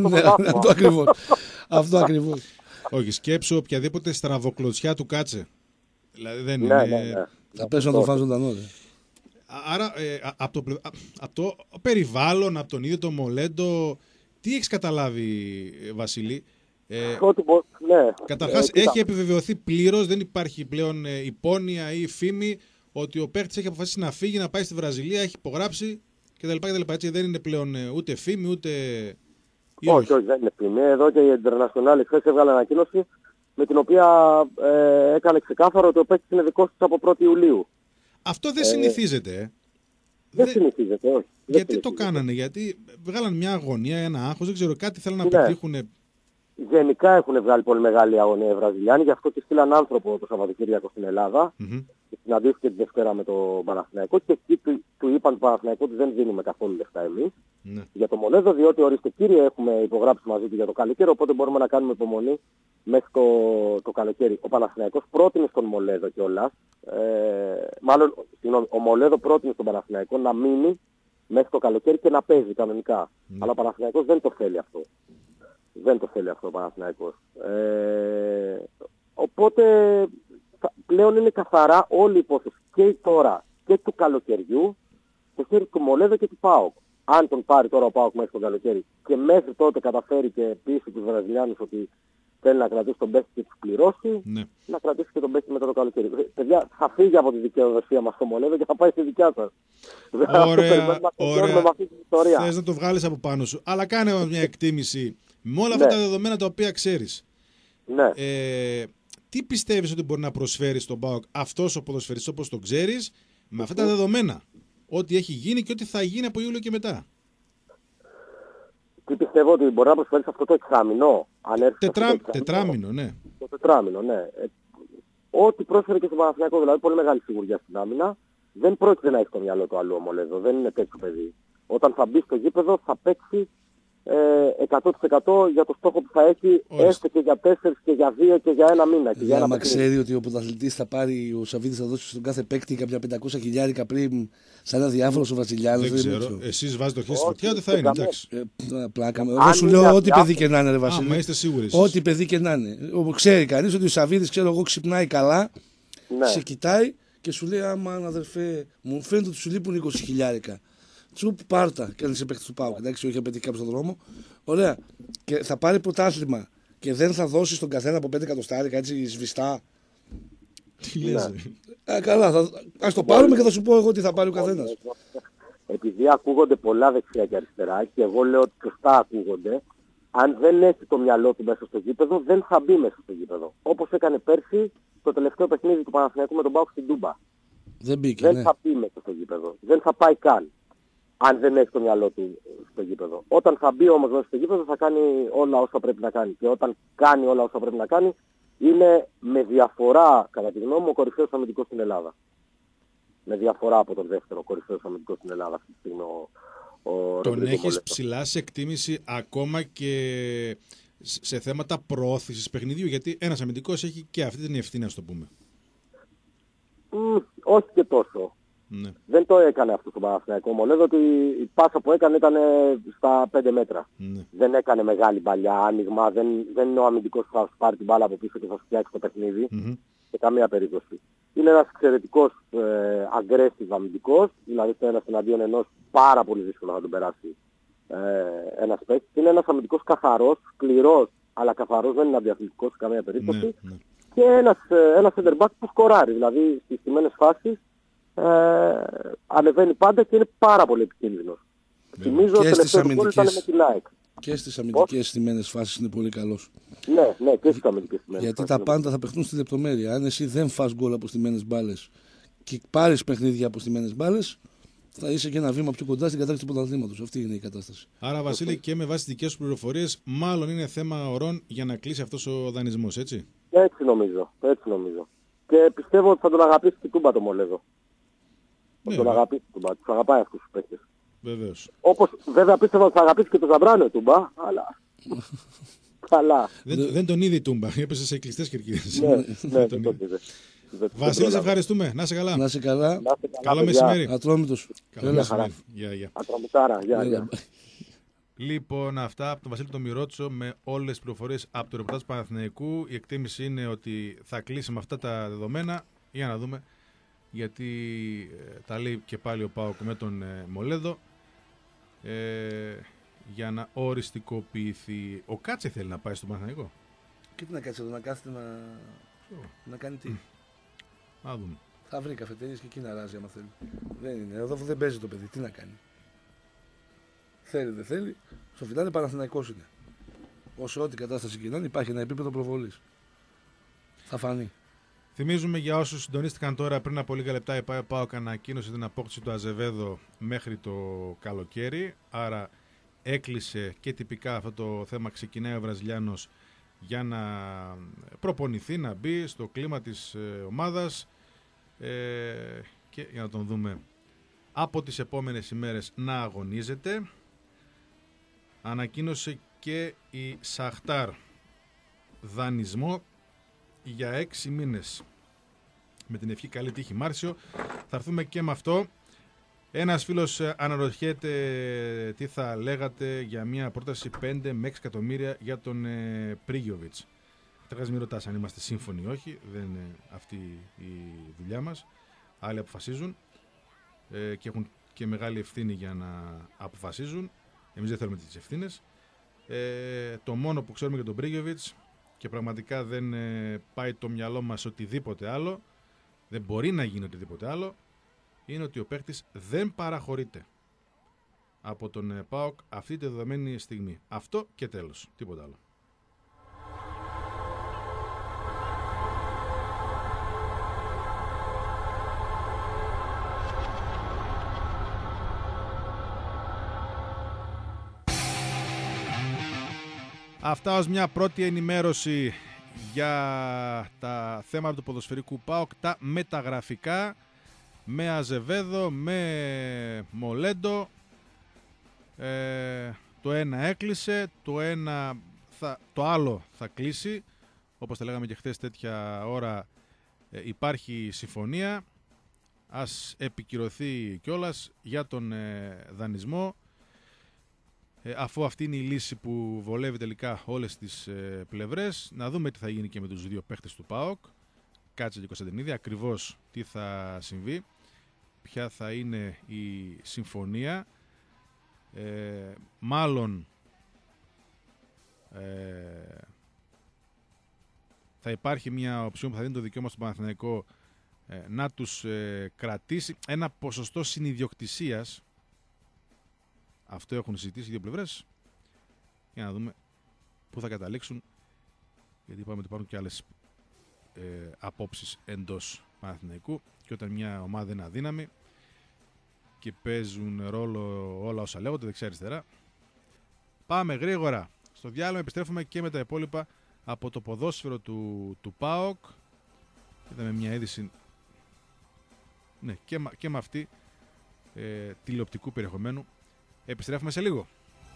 Αυτό ακριβώς. Όχι, σκέψου οποιαδήποτε στραβοκλωτσιά του Κάτσε. Δηλαδή δεν είναι... Θα πέσουν να το φάνε ζωντανό. Άρα από το περιβάλλον, από τον ίδιο τον Μολέντο, τι έχεις καταλάβει, Βασίλη? Καταρχάς έχει επιβεβαιωθεί πλήρως, δεν υπάρχει πλέον υπόνοια ή φήμη ότι ο παίκτης έχει αποφασίσει να φύγει, να πάει στη Βραζιλία, έχει υπογράψει κτλ. Έτσι δεν είναι πλέον ούτε φήμη ούτε... Όχι, δεν είναι φήμη. Εδώ και η International χθες έβγαλε ανακοίνωση με την οποία έκανε ξεκάθαρο ότι ο παίκτης είναι δικός της από 1η Ιουλίου. Αυτό δεν συνηθίζεται. Δεν συνηθίζεται, όχι. Γιατί το κάνανε, γιατί βγάλαν μια αγωνία, ένα άγχος, δεν ξέρω, κάτι θέλουν να πετύχουν. Γενικά έχουν βγάλει πολύ μεγάλη αγωνία οι Βραζιλιάνοι, γι' αυτό και στείλαν άνθρωπο το Σαββατοκύριακο στην Ελλάδα και συναντήθηκε τη Δευτέρα με τον Παναθηναϊκό και εκεί του είπαν του Παναθηναϊκού ότι δεν δίνουμε καθόλου λεφτά εμείς για το Μολέδο, διότι ορίστε κύριε έχουμε υπογράψει μαζί του για το καλοκαίρι, οπότε μπορούμε να κάνουμε υπομονή μέχρι το καλοκαίρι. Ο Παναθηναϊκός πρότεινε στον Μολέδο κιόλας, ο Μολέδο πρότεινε στον Παναθηναϊκό να μείνει μέχρι το καλοκαίρι και να παίζει κανονικά. Αλλά ο Παναθηναϊκός δεν το θέλει αυτό. Δεν το θέλει αυτό ο Παναθηναϊκός. Οπότε πλέον είναι καθαρά όλη η υπόθεση και τώρα και του καλοκαιριού το χέρι του Μολέδο και του ΠΑΟΚ. Αν τον πάρει τώρα ο ΠΑΟΚ μέχρι το καλοκαίρι και μέχρι τότε καταφέρει και πείσει τους Βραζιλιάνους ότι θέλει να κρατήσει τον παίκτη και τους πληρώσει, να κρατήσει και τον παίκτη μετά το καλοκαίρι. Παιδιά, θα φύγει από τη δικαιοδοσία μας το Μολέδο και θα πάει στη δικιά σας. Ωραία. Θες να το βγάλεις από πάνω σου. Αλλά κάνε μια εκτίμηση με όλα αυτά τα δεδομένα τα οποία ξέρεις. Ναι. Τι πιστεύεις ότι μπορεί να προσφέρει στον ΠΑΟΚ αυτός ο ποδοσφαιριστής όπως το ξέρεις, με αυτά τα δεδομένα? Ό,τι έχει γίνει και ό,τι θα γίνει από Ιούλιο και μετά. Τι πιστεύω ότι μπορεί να προσφέρει σε αυτό το εξάμηνο? Τετράμηνο, ναι. Το τετράμηνο, ναι. Ό,τι πρόσφερε και στον Παναθηναϊκό, δηλαδή πολύ μεγάλη σιγουριά στην άμυνα, δεν πρόκειται να έχει το μυαλό του αλλού ο Μολέδο. Δεν είναι τέτοιο παιδί. Όταν θα μπει στο γήπεδο θα παίξει 100% για το στόχο που θα έχει, έστω και για 4 και για 2 και για 1 μήνα. Δηλαδή, άμα ξέρει ότι ο πρωταθλητής θα πάρει, ο Σαββίδης θα δώσει στον κάθε παίκτη κάποια 500 χιλιάρικα πριν, σαν ένα διάφορο ο Βραζιλιάνος. Δεν ξέρω. Εσείς βάζετε το χέρι στη φωτιά, ότι θα είναι. Εντάξει. Πλάκα. Εγώ σου λέω ό,τι παιδί και να είναι, ρε Βασίλη. Μα είστε σίγουροι. Ό,τι παιδί και να είναι. Ξέρει κανείς ότι ο Σαββίδης, ξέρω εγώ, ξυπνάει καλά, σε κοιτάει και σου λέει: άμα αδερφέ, μου φαίνεται ότι σου λείπουν 20 χιλιάρικα. Τσουπ, πάρτα. Και αν είσαι παίκτη του ΠΑΟΚ, εντάξει, όχι απαιτεί κάποιο στον δρόμο. Ωραία. Και θα πάρει πρωτάθλημα και δεν θα δώσει στον καθένα από 5 εκατοστάρικα έτσι σβηστά. Τι λες? Καλά, ας το πάρουμε και θα σου πω εγώ τι θα πάρει ο καθένας. Επειδή ακούγονται πολλά δεξιά και αριστερά και εγώ λέω ότι σωστά ακούγονται, αν δεν έχει το μυαλό του μέσα στο γήπεδο, δεν θα μπει μέσα στο γήπεδο. Όπως έκανε πέρσι το τελευταίο παιχνίδι του Παναθηναϊκού με τον ΠΑΟΚ στην Τούμπα. Δεν μπήκε. Δεν θα μπει μέσα στο γήπεδο. Δεν θα πάει καν. Αν δεν έχει το μυαλό του στο γήπεδο. Όταν θα μπει όμως μέσα στο γήπεδο θα κάνει όλα όσα πρέπει να κάνει. Και όταν κάνει όλα όσα πρέπει να κάνει, είναι με διαφορά, κατά τη γνώμη μου, ο κορυφαίος αμυντικός στην Ελλάδα. Με διαφορά από τον δεύτερο κορυφαίος αμυντικός στην Ελλάδα αυτή τη στιγμή. Τον έχεις ψηλά σε εκτίμηση ακόμα και σε θέματα προώθησης παιχνιδιού, γιατί ένας αμυντικός έχει και αυτή την ευθύνη, να το πούμε. Όχι και τόσο. Ναι. Δεν το έκανε αυτό στο Παναθηναϊκό. Μολέδο ότι η πάσα που έκανε ήταν στα 5 μέτρα. Ναι. Δεν έκανε μεγάλη παλιά, άνοιγμα. Δεν είναι ο αμυντικός που θα σου πάρει την μπάλα από πίσω και θα σου φτιάξει το παιχνίδι. Σε καμία περίπτωση. Είναι ένας εξαιρετικός aggressive αμυντικός, δηλαδή στο ένας εναντίον ενός πάρα πολύ δύσκολο να τον περάσει ένας παίκτης. Είναι ένας αμυντικός καθαρός, σκληρός, αλλά καθαρός, δεν είναι αντιαθλητικός σε καμία περίπτωση. Ναι. Και ένας center back που σκοράρει, δηλαδή στις στιμένες φάσεις ανεβαίνει πάντα και είναι πάρα πολύ επικίνδυνος. Θυμίζω ότι τελευταίο του γκολ ήταν με την ΑΕΚ. Και στις αμυντικές στιμένες φάσεις είναι πολύ καλός. Ναι, και στις αμυντικές στιμένες. Γιατί τα πάντα θα παιχτούν στη λεπτομέρεια. Αν εσύ δεν φας γκολ από στιμένες μπάλες και πάρεις παιχνίδια από στιμένες μπάλες, θα είσαι και ένα βήμα πιο κοντά στην κατάκτηση του πρωταθλήματος. Αυτή είναι η κατάσταση. Άρα, Βασίλη, και με βάση τις δικές σου πληροφορίες, μάλλον είναι θέμα ωρών για να κλείσει αυτός ο δανεισμός, έτσι. Έτσι νομίζω. Και πιστεύω ότι θα τον αγαπήσει και Τούμπα το Μολέδο. Θα τον αγαπήσει Τούμπα. Τους αγαπάει αυτούς τους παίκτες. Βεβαίως. Όπως βέβαια πίστευα ότι θα αγαπήσει και τον Ζαμπράνο Τούμπα, αλλά... Καλά. Δεν τον είδε η Τούμπα, έπεσε σε κλειστές κερκίδες. Ναι, δεν τον είδε. Βασίλη, σε ευχαριστούμε. Να είσαι καλά. Να είσαι καλά. Καλό μεσημέρι. Ατρόμητος. Καλό μεσημέρι. Γεια. Ατρομητάρα. Γεια. Λοιπόν, αυτά από τον Βασίλη τον Μυρότσο με όλες τις πληροφορίες από το ρεπορτάζ του Παναθηναϊκού. Η εκτίμηση είναι ότι θα κλείσει με αυτά τα δεδομένα. Για να δούμε. Γιατί τα λέει και πάλι ο ΠΑΟΚ με τον Μολέδο. Για να οριστικοποιηθεί. Ο Κάτσε θέλει να πάει στον Παναθηναϊκό. Και τι να κάτσει εδώ, να κάθεται να κάνει τι. Να δούμε. Θα βρει καφετέριες και εκεί να ράζει άμα θέλει. Δεν είναι. Εδώ δεν παίζει το παιδί. Τι να κάνει. Θέλει, δεν θέλει. Στο φινάλε Παναθηναϊκός είναι. Όσο ό,τι κατάσταση κοινών υπάρχει ένα επίπεδο προβολής. Θα φανεί. Θυμίζουμε για όσους συντονίστηκαν τώρα πριν από λίγα λεπτά, η ΠΑΟΚ ανακοίνωσε την απόκτηση του Αζεβέδο μέχρι το καλοκαίρι. Άρα έκλεισε και τυπικά αυτό το θέμα. Ξεκινάει ο Βραζιλιάνος για να προπονηθεί, να μπει στο κλίμα της ομάδας και για να τον δούμε από τις επόμενες ημέρες να αγωνίζεται. Ανακοίνωσε και η Σαχτάρ δανεισμό για 6 μήνες. Με την ευχή καλή τύχη Μάρσιο. Θα έρθουμε και με αυτό. Ένας φίλος αναρωτιέται τι θα λέγατε για μια πρόταση 5 με 6 εκατομμύρια για τον Πρίγιοβιτς. Καταρχάς μην ρωτάς αν είμαστε σύμφωνοι ή όχι, δεν είναι αυτή η δουλειά μας. Άλλοι αποφασίζουν και έχουν και μεγάλη ευθύνη για να αποφασίζουν. Εμείς δεν θέλουμε τις ευθύνες. Το μόνο που ξέρουμε για τον Πρίγιοβιτς και πραγματικά δεν πάει το μυαλό μας σε οτιδήποτε άλλο, δεν μπορεί να γίνει οτιδήποτε άλλο, είναι ότι ο παίκτης δεν παραχωρείται από τον ΠΑΟΚ αυτή τη δεδομένη στιγμή. Αυτό και τέλος. Τίποτα άλλο. Αυτά ως μια πρώτη ενημέρωση για τα θέματα του ποδοσφαιρικού ΠΑΟΚ, τα μεταγραφικά, με Αζεβέδο, με Μολέντο. Το ένα έκλεισε, το άλλο θα κλείσει. Όπως τα λέγαμε και χθες τέτοια ώρα, υπάρχει συμφωνία. Ας επικυρωθεί κιόλας για τον δανεισμό, αφού αυτή είναι η λύση που βολεύει τελικά όλες τις πλευρές. Να δούμε τι θα γίνει και με τους δύο παίχτες του ΠΑΟΚ, Κάτσε και Κωνσταντινίδη, ακριβώς τι θα συμβεί, ποια θα είναι η συμφωνία. Μάλλον θα υπάρχει μια οψιόν που θα δίνει το δικαίωμα στον Παναθηναϊκό να τους κρατήσει ένα ποσοστό συνιδιοκτησίας. Αυτό έχουν συζητήσει οι δύο πλευρές, για να δούμε πού θα καταλήξουν, γιατί είπαμε ότι υπάρχουν και άλλες απόψεις εντός Παναθηναϊκού, και όταν μια ομάδα είναι αδύναμη και παίζουν ρόλο όλα όσα λέγονται δεξιά-αριστερά. Πάμε γρήγορα στο διάλογο, επιστρέφουμε και με τα υπόλοιπα από το ποδόσφαιρο του ΠΑΟΚ. Είδαμε μια είδηση, ναι, και με αυτή τηλεοπτικού περιεχομένου. Επιστρέφουμε σε λίγο.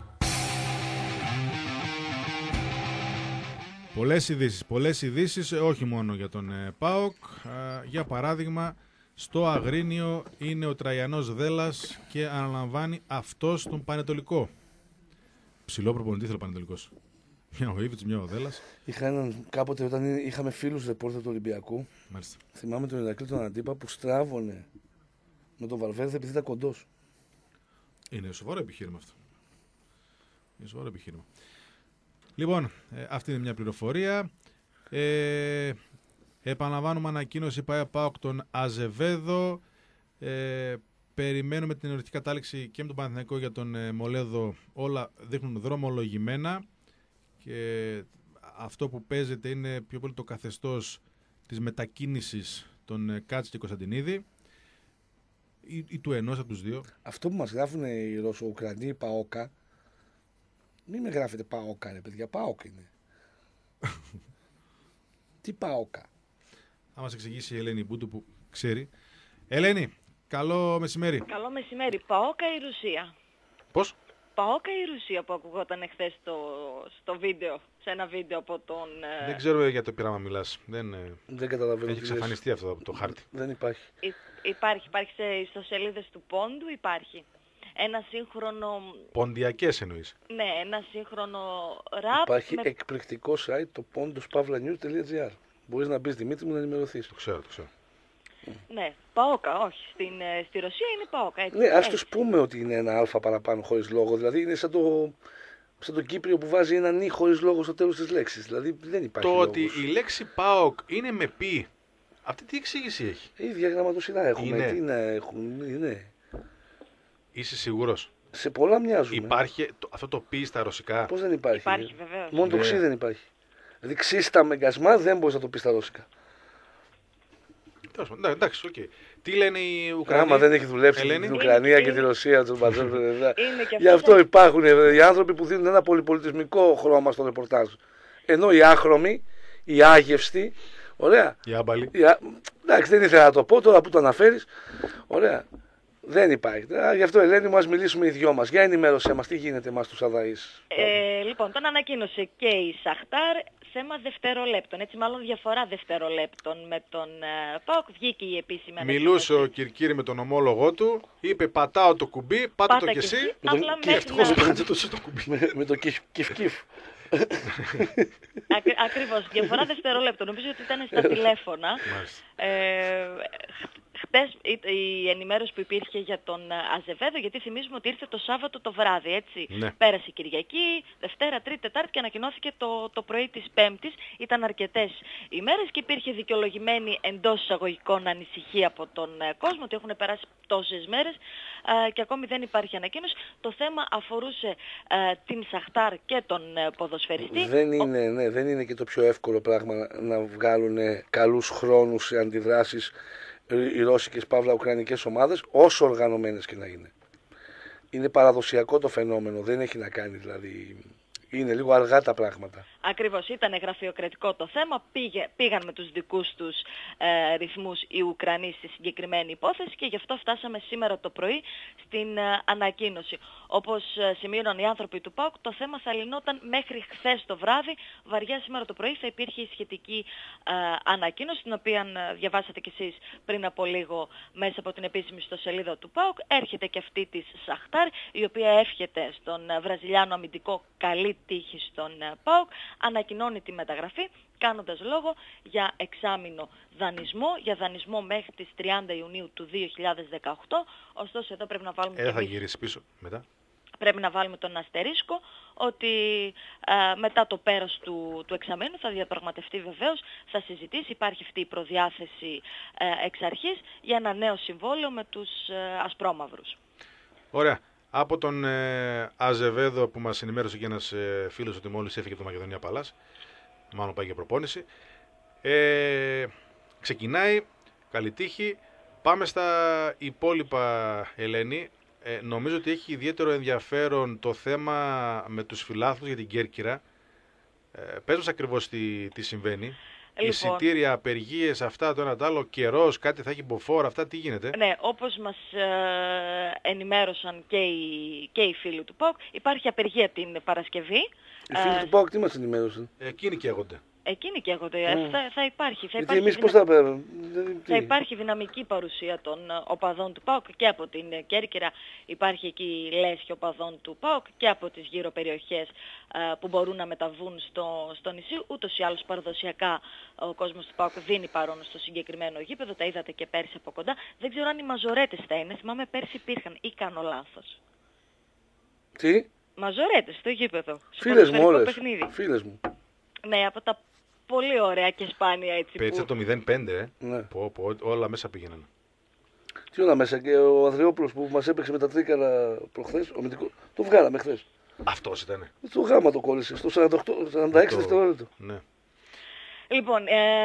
Πολλές ειδήσεις, όχι μόνο για τον ΠΑΟΚ. Για παράδειγμα, στο Αγρίνιο είναι ο Τραϊανός Δέλλας και αναλαμβάνει αυτός τον Πανετολικό. Ψηλό προπονητή θέλει ο Πανετολικός. Μια ο Ήβιτς, μια ο Δέλλας. Είχα έναν, κάποτε όταν είχαμε φίλους ρεπόρτερ του Ολυμπιακού, Μάλιστα. Θυμάμαι τον Ηρακλή τον Αντίπα που στράβωνε με τον Βαλβέρδε επειδή ήταν κοντός. Είναι σοβαρό επιχείρημα αυτό. Είναι σοβαρό επιχείρημα. Λοιπόν, αυτή είναι μια πληροφορία. Επαναλαμβάνουμε ανακοίνωση ΠΑΟΚ τον Αζεβέδο. Περιμένουμε την ερωτική κατάληξη και με τον Παναθηναϊκό για τον Μολέδο. Όλα δείχνουν δρομολογημένα. Και αυτό που παίζεται είναι πιο πολύ το καθεστώς της μετακίνησης των Κάτση και Κωνσταντινίδη. Ή του ενός από τους δύο. Αυτό που μας γράφουν οι Ρωσο-Ουκρανοί, ΠΑΟΚΑ, μην με γράφετε ΠΑΟΚΑ ρε παιδιά, ΠΑΟΚ είναι. Τι ΠΑΟΚΑ. Θα μας εξηγήσει η Ελένη Μπούτου που ξέρει. Ελένη, καλό μεσημέρι. Καλό μεσημέρι. ΠΑΟΚΑ ή Ρουσία. Πώς? ΠΑΟΚΑ ή Ρουσία που ακουγόταν εχθές στο βίντεο, σε ένα βίντεο από τον... Δεν ξέρω για το πείραμα μιλάς. Δεν καταλαβαίνω. Έχει εξαφανιστεί αυτό από το χάρτη. Δεν υπάρχει. Υπάρχει σε ιστοσελίδες του Πόντου, υπάρχει. Ένα σύγχρονο... Ποντιακές εννοείς. Ναι, ένα σύγχρονο ραπ. Υπάρχει εκπληκτικό site, το pondospavlanews.gr. Μπορείς να μπεις, Δημήτρη μου, να ενημερωθείς. Το ξέρω. Ναι, ΠΑΟΚΑ, όχι. Στη Ρωσία είναι ΠΑΟΚΑ. Έτσι. Ναι, ας τους πούμε ότι είναι ένα αλφα παραπάνω χωρίς λόγο. Δηλαδή είναι σαν το Κύπριο που βάζει ένα νι χωρίς λόγο στο τέλος της λέξης. Δηλαδή δεν υπάρχει λόγος. Ότι η λέξη ΠΑΟΚ είναι με πι, αυτή τι εξήγηση έχει? Η ίδια γραμματοσυρά έχουμε. Είναι. Τι να έχουν, είναι. Είσαι σίγουρος? Σε πολλά μοιάζουμε. Υπάρχει αυτό το πι στα ρωσικά? Πώς δεν υπάρχει? Υπάρχει βεβαίως. Μόνο το ξύ δεν υπάρχει. Δηλαδή ξύστα με γκασμά δεν μπορείς να το πεις στα ρώσικα. Εντάξει, οκ. Τι λένε οι Ουκρανοί? Άμα δεν έχει δουλέψει Ελένη, την Ουκρανία και τη Ρωσία, τον Μπατζόρ. και Γι' αυτό υπάρχουν οι άνθρωποι που δίνουν ένα πολυπολιτισμικό χρώμα στο ρεπορτάζ. Ενώ οι άχρωμοι, οι άγευστοι, ωραία. Οι άμπαλοι. Εντάξει, δεν ήθελα να το πω τώρα που το αναφέρεις. Ωραία. Δεν υπάρχει. Γι' αυτό, Ελένη μου, ας μιλήσουμε οι δυο μας. Για ενημέρωσέ μας, τι γίνεται μας τους Αδαείς. Λοιπόν, τον ανακοίνωσε και η Σαχτάρ, θέμα δευτερολέπτων, έτσι μάλλον διαφορά δευτερολέπτων με τον ΠΑΟΚ. Βγήκε η επίσημη ανακοίνωση. Μιλούσε ο Κυρκύρη με τον ομόλογό του, είπε πατάω το κουμπί, πάτε το κι εσύ. Και ευτυχώς πάτησε το εσύ το κουμπί. Με το κυφ. Ακριβώς, διαφορά δευτερολέπτων. Νομίζω ότι ήταν στα τηλέφωνα. Χτες η ενημέρωση που υπήρχε για τον Αζεβέδο, γιατί θυμίζουμε ότι ήρθε το Σάββατο το βράδυ, έτσι. Ναι. Πέρασε η Κυριακή, Δευτέρα, Τρίτη, Τετάρτη και ανακοινώθηκε το πρωί της Πέμπτης. Ήταν αρκετές ημέρες και υπήρχε δικαιολογημένη εντός εισαγωγικών ανησυχία από τον κόσμο ότι έχουν περάσει τόσες μέρες και ακόμη δεν υπάρχει ανακοίνωση. Το θέμα αφορούσε την Σαχτάρ και τον ποδοσφαιριστή. Δεν είναι και το πιο εύκολο πράγμα να βγάλουν καλούς χρόνους σε αντιδράσεις οι ρώσικες παύλα ουκρανικές ομάδες, όσο οργανωμένες και να είναι. Είναι παραδοσιακό το φαινόμενο, δεν έχει να κάνει δηλαδή. Είναι λίγο αργά τα πράγματα. Ακριβώς, ήταν γραφειοκρατικό το θέμα, πήγαν με τους δικούς τους ρυθμούς οι Ουκρανοί στη συγκεκριμένη υπόθεση και γι' αυτό φτάσαμε σήμερα το πρωί στην ανακοίνωση. Όπως σημείωναν οι άνθρωποι του ΠΑΟΚ, το θέμα θα λυνόταν μέχρι χθες το βράδυ. Βαριά σήμερα το πρωί θα υπήρχε η σχετική ανακοίνωση, την οποία διαβάσατε κι εσείς πριν από λίγο μέσα από την επίσημη ιστοσελίδα του ΠΑΟΚ. Έρχεται και αυτή της Σαχτάρ, η οποία εύχεται στον Βραζιλιάνο αμυντικό καλή τύχη στον ΠΑΟΚ. Ανακοινώνει τη μεταγραφή κάνοντας λόγο για εξάμηνο δανεισμό, για δανεισμό μέχρι τις 30 Ιουνίου του 2018. Ωστόσο εδώ πρέπει να βάλουμε θα γυρίσει πίσω μετά. Πρέπει να βάλουμε τον αστερίσκο ότι μετά το πέρας του εξαμήνου θα διαπραγματευτεί βεβαίως, θα συζητήσει, υπάρχει αυτή η προδιάθεση εξ αρχής για ένα νέο συμβόλαιο με τους ασπρόμαυρους. Ωραία. Από τον Αζεβέδο που μας ενημέρωσε και ένας φίλος ότι μόλις έφυγε από το Μακεδονία Παλάς, μάλλον πάει για προπόνηση, ξεκινάει, καλή τύχη. Πάμε στα υπόλοιπα, Ελένη. Νομίζω ότι έχει ιδιαίτερο ενδιαφέρον το θέμα με τους φιλάθλους για την Κέρκυρα. Πες μας ακριβώς τι συμβαίνει. Εισιτήρια, απεργίες, αυτά το ένα το άλλο, καιρός, κάτι θα έχει μποφόρ, αυτά τι γίνεται. Ναι, όπως μας ενημέρωσαν και οι φίλοι του ΠΑΟΚ, υπάρχει απεργία την Παρασκευή. Οι φίλοι του ΠΑΟΚ τι μας ενημέρωσαν? Εκείνοι καίγονται. Εκείνοι καίγονται. Θα υπάρχει. Θα υπάρχει δυναμική παρουσία των οπαδών του ΠΑΟΚ και από την Κέρκυρα. Υπάρχει εκεί λέσχη οπαδών του ΠΑΟΚ και από τις γύρω περιοχές που μπορούν να μεταβούν στο νησί. Ούτως ή άλλως παραδοσιακά ο κόσμος του ΠΑΟΚ δίνει παρόν στο συγκεκριμένο γήπεδο. Τα είδατε και πέρσι από κοντά. Δεν ξέρω αν οι μαζορέτες θα είναι. Θυμάμαι πέρσι υπήρχαν ή κάνω λάθος. Τι? Μαζορέτες στο γήπεδο. Φίλες μου όλες. Φίλες μου. Ναι, από τα πολύ ωραία και σπάνια έτσι. Πέτσα το 0-5, ναι. Όλα μέσα πήγαιναν. Τι όλα μέσα, και ο Ανδριόπουλος που μας έπαιξε με τα τρίκαρα προχθές, το βγάλαμε χθες. Αυτός ήτανε. Στο γάμα το κόλλησε, στο 46 δευτερόλεπτο. Ναι. Λοιπόν,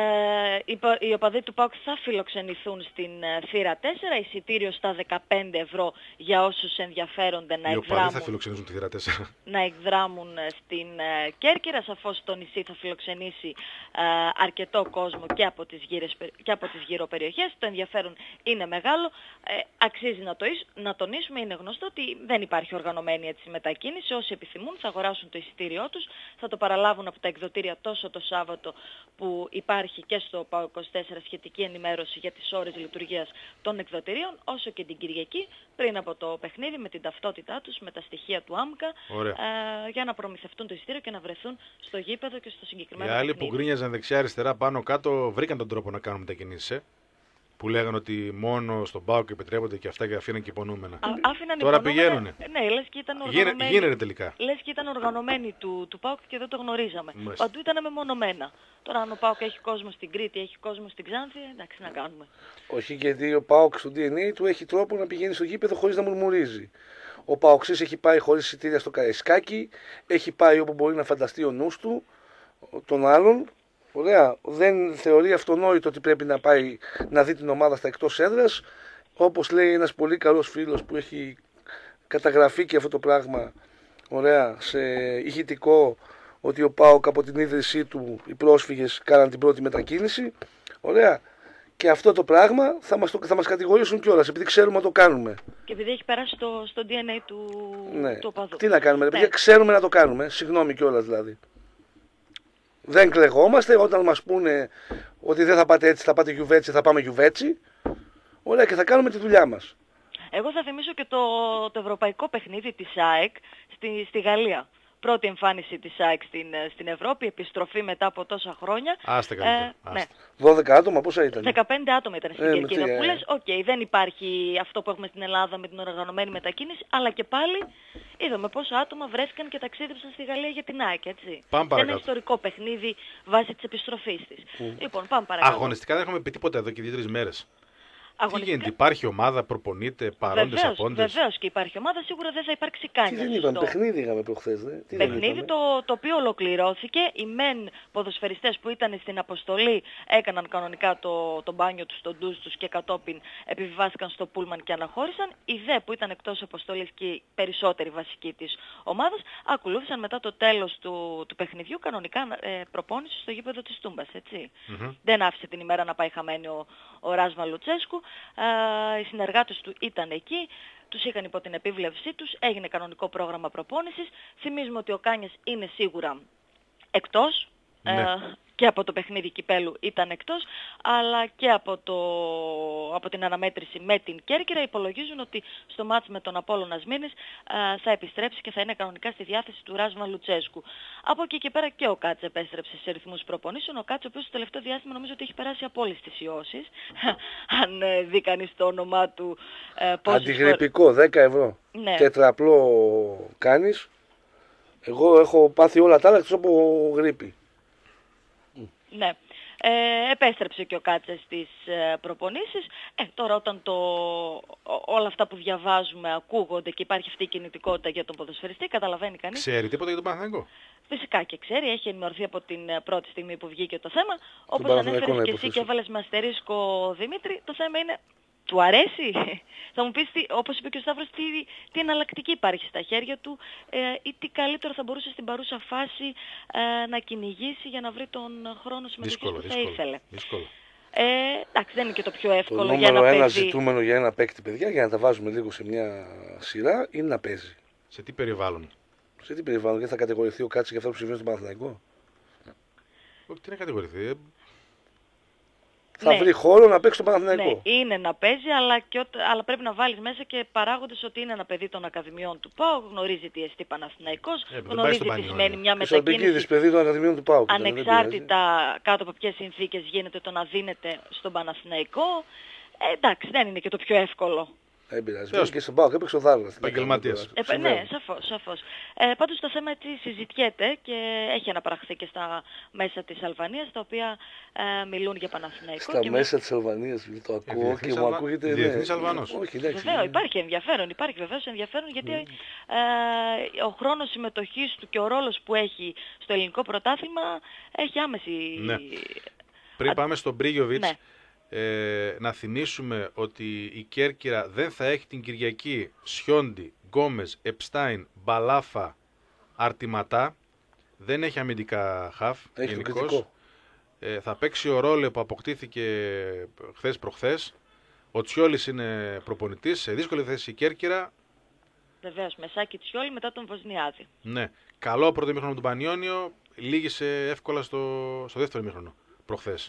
οι οπαδοί του ΠΑΟΚ θα φιλοξενηθούν στην θύρα 4, εισιτήριο στα 15 ευρώ για όσους ενδιαφέρονται να εκδράμουν. Οι οπαδοί θα φιλοξενήσουν τη θύρα 4. Να εκδράμουν στην Κέρκυρα. Σαφώς το νησί θα φιλοξενήσει αρκετό κόσμο και από τις γύρω περιοχές. Το ενδιαφέρον είναι μεγάλο. Αξίζει να τονίσουμε, είναι γνωστό ότι δεν υπάρχει οργανωμένη έτσι μετακίνηση. Όσοι επιθυμούν θα αγοράσουν το εισιτήριό τους, θα το παραλάβουν από τα εκδοτήρια τόσο το Σάββατο που υπάρχει και στο ΠΑΟΚ 24 σχετική ενημέρωση για τις ώρες λειτουργίας των εκδοτηρίων, όσο και την Κυριακή πριν από το παιχνίδι με την ταυτότητά τους, με τα στοιχεία του ΆΜΚΑ, για να προμηθευτούν το εισιτήριο και να βρεθούν στο γήπεδο και στο συγκεκριμένο παιχνίδι. Οι άλλοι που γκρίνιαζαν δεξιά-αριστερά πάνω-κάτω βρήκαν τον τρόπο να κάνουν μετακινήσεις. Που λέγανε ότι μόνο στον ΠΑΟΚ επιτρέπονται και αυτά και αφήναν και υπονοούμενα. Τώρα πηγαίνουνε. Ναι, λες και ήταν οργανωμένοι. Γίνεται τελικά. Λες και ήταν οργανωμένοι του ΠΑΟΚ και δεν το γνωρίζαμε. Παντού ήταν μεμονωμένα. Τώρα αν ο ΠΑΟΚ έχει κόσμο στην Κρήτη, έχει κόσμο στην Ξάνθη, εντάξει να κάνουμε. Όχι, γιατί ο ΠΑΟΚ στο DNA του έχει τρόπο να πηγαίνει στο γήπεδο χωρίς να μουρμουρίζει. Ο ΠΑΟΚΣής έχει πάει χωρίς εισιτήρια στο Καραϊσκάκι, έχει πάει όπου μπορεί να φανταστεί ο νους του, των άλλων. Ωραία. Δεν θεωρεί αυτονόητο ότι πρέπει να πάει να δει την ομάδα στα εκτός έδρας. Όπως λέει ένας πολύ καλός φίλος που έχει καταγραφεί και αυτό το πράγμα, ωραία, σε ηχητικό, ότι ο ΠΑΟΚ από την ίδρυσή του οι πρόσφυγες κάναν την πρώτη μετακίνηση. Ωραία. Και αυτό το πράγμα θα μας κατηγορήσουν κιόλας, επειδή ξέρουμε να το κάνουμε. Και επειδή έχει περάσει στο DNA του οπαδού. Τι να κάνουμε, επειδή ξέρουμε να το κάνουμε. Συγγνώμη κιόλας δηλαδή. Δεν κλεγόμαστε όταν μας πούνε ότι δεν θα πάτε έτσι, θα πάτε γιουβέτσι, θα πάμε γιουβέτσι. Ωραία, και θα κάνουμε τη δουλειά μας. Εγώ θα θυμίσω και το ευρωπαϊκό παιχνίδι της ΑΕΚ στη Γαλλία. Πρώτη εμφάνιση της ΑΕΚ στην Ευρώπη, επιστροφή μετά από τόσα χρόνια. Άστε καλύτερα. Ναι. 12 άτομα πόσα ήταν? 15 άτομα ήταν στην Κερκίδα. Που λες, δεν υπάρχει αυτό που έχουμε στην Ελλάδα με την οργανωμένη μετακίνηση, αλλά και πάλι είδαμε πόσα άτομα βρέθηκαν και ταξίδεψαν στη Γαλλία για την ΑΕΚ, έτσι. Πάμε σε ένα ιστορικό παιχνίδι βάσει της επιστροφής της. Λοιπόν, πάμε παρακάτω. Αγωνιστικά δεν έχουμε πει τίποτα εδώ και 2-3 μέρες. Αγωνιστικά. Τι γίνεται, υπάρχει ομάδα, προπονείται, παρόντες, απόντες? Βεβαίως και υπάρχει ομάδα, σίγουρα δεν θα υπάρξει κανένα. Τι δεν είπαμε, παιχνίδι είχαμε προχθές, Παιχνίδι το οποίο ολοκληρώθηκε. Οι μεν ποδοσφαιριστές που ήταν στην αποστολή έκαναν κανονικά το μπάνιο τους, το ντουζ τους και κατόπιν επιβιβάστηκαν στο πούλμαν και αναχώρησαν. Οι δε που ήταν εκτός αποστολής και οι περισσότεροι βασικοί της ομάδας ακολούθησαν μετά το τέλος του παιχνιδιού κανονικά προπόνηση στο γήπεδο της Τούμπας, έτσι. Δεν άφησε την ημέρα να πάει χαμένη ο Ράσβα Λουτσέσκου. Οι συνεργάτες του ήταν εκεί, τους είχαν υπό την επίβλεψή τους, έγινε κανονικό πρόγραμμα προπόνησης. Θυμίζουμε ότι ο Κάνιας είναι σίγουρα εκτός, και από το παιχνίδι κυπέλου ήταν εκτός, αλλά και από την αναμέτρηση με την Κέρκυρα. Υπολογίζουν ότι στο μάτς με τον Απόλλωνα Σμήνης θα επιστρέψει και θα είναι κανονικά στη διάθεση του Ράσβα Λουτσέσκου. Από εκεί και πέρα και ο Κάτσε επέστρεψε σε ρυθμούς προπονήσεων. Ο Κάτσε, ο οποίος στο τελευταίο διάστημα νομίζω ότι έχει περάσει από όλες τις ιώσεις. Αν δει κανείς το όνομά του. Αντιγρυπικό, 10 ευρώ. Ναι. Τετραπλό κάνεις. Εγώ έχω πάθει όλα τα άλλα εκτός από γρίπη. Ναι. Επέστρεψε και ο Κάτσες στις προπονήσεις. Τώρα όταν όλα αυτά που διαβάζουμε ακούγονται και υπάρχει αυτή η κινητικότητα για τον ποδοσφαιριστή, καταλαβαίνει κανείς. Ξέρει τίποτα για τον Παναθηναϊκό? Φυσικά και ξέρει, έχει ενημερωθεί από την πρώτη στιγμή που βγήκε το θέμα. Όπως ανέφερες και εσύ και έβαλες με αστερίσκο, Δημήτρη, το θέμα είναι, του αρέσει? Θα μου πεις, όπως είπε και ο Σταύρος, τι εναλλακτική υπάρχει στα χέρια του ή τι καλύτερο θα μπορούσε στην παρούσα φάση να κυνηγήσει για να βρει τον χρόνο συμμετοχής που θα ήθελε. Δύσκολο. Εντάξει, δεν είναι και το πιο εύκολο το για ένα νούμερο ένα παιδί. ζητούμενο για ένα παίκτη, παιδιά, για να τα βάζουμε λίγο σε μια σειρά, είναι να παίζει. Σε τι περιβάλλον? Σε τι περιβάλλον, γιατί θα κατηγορηθεί ο Κάτσης για αυτό που συμβαίνει στον Παναθηναϊκό? Όχι, τι να κατηγορηθεί. Θα βρει χώρο να παίξει τον Παναθηναϊκό. Ναι, είναι να παίζει, αλλά πρέπει να βάλεις μέσα και παράγοντες ότι είναι ένα παιδί των Ακαδημιών του ΠΑΟΚ, γνωρίζει τι εστί Παναθηναϊκός, γνωρίζει τι σημαίνει μια μετακίνηση παιδί των Ακαδημιών του ΠΑΟΚ. ανεξάρτητα κάτω από ποιες συνθήκες γίνεται το να δίνεται στον Παναθηναϊκό. Εντάξει, δεν είναι και το πιο εύκολο. Δεν πειράζει. Και στον ΠΑΟΚ έπαιξε ο Δάρλας. Επαγγελματίας. Ναι, σαφώς. Πάντως το θέμα έτσι συζητιέται και έχει αναπαραχθεί και στα μέσα της Αλβανίας, τα οποία μιλούν για Παναθηναϊκό. Στα μέσα της Αλβανίας το ακούω και μου ακούγεται. Διεθνής Αλβανός. Βεβαίως, υπάρχει ενδιαφέρον. Υπάρχει βεβαίως ενδιαφέρον γιατί ο χρόνος συμμετοχής του και ο ρόλος που έχει στο ελληνικό πρωτάθλημα έχει άμεση. Ναι. Πριν πάμε στον Μπρίγιοβιτς, ναι. Να θυμίσουμε ότι η Κέρκυρα δεν θα έχει την Κυριακή Σιόντι, Γκόμες, Επστάιν, Μπαλάφα, Αρτιματά. Δεν έχει αμυντικά χαφ γενικώς. Θα παίξει ο Ρόλε που αποκτήθηκε χθες προχθές. Ο Τσιόλης είναι προπονητής. Σε δύσκολη θέση η Κέρκυρα. Βεβαίως, Μεσάκη Τσιόλη μετά τον Βοσνιάδη. Ναι. Καλό πρώτο ημίχρονο του Πανιόνιο. Λίγησε εύκολα στο δεύτερο ημίχρονο προχθές.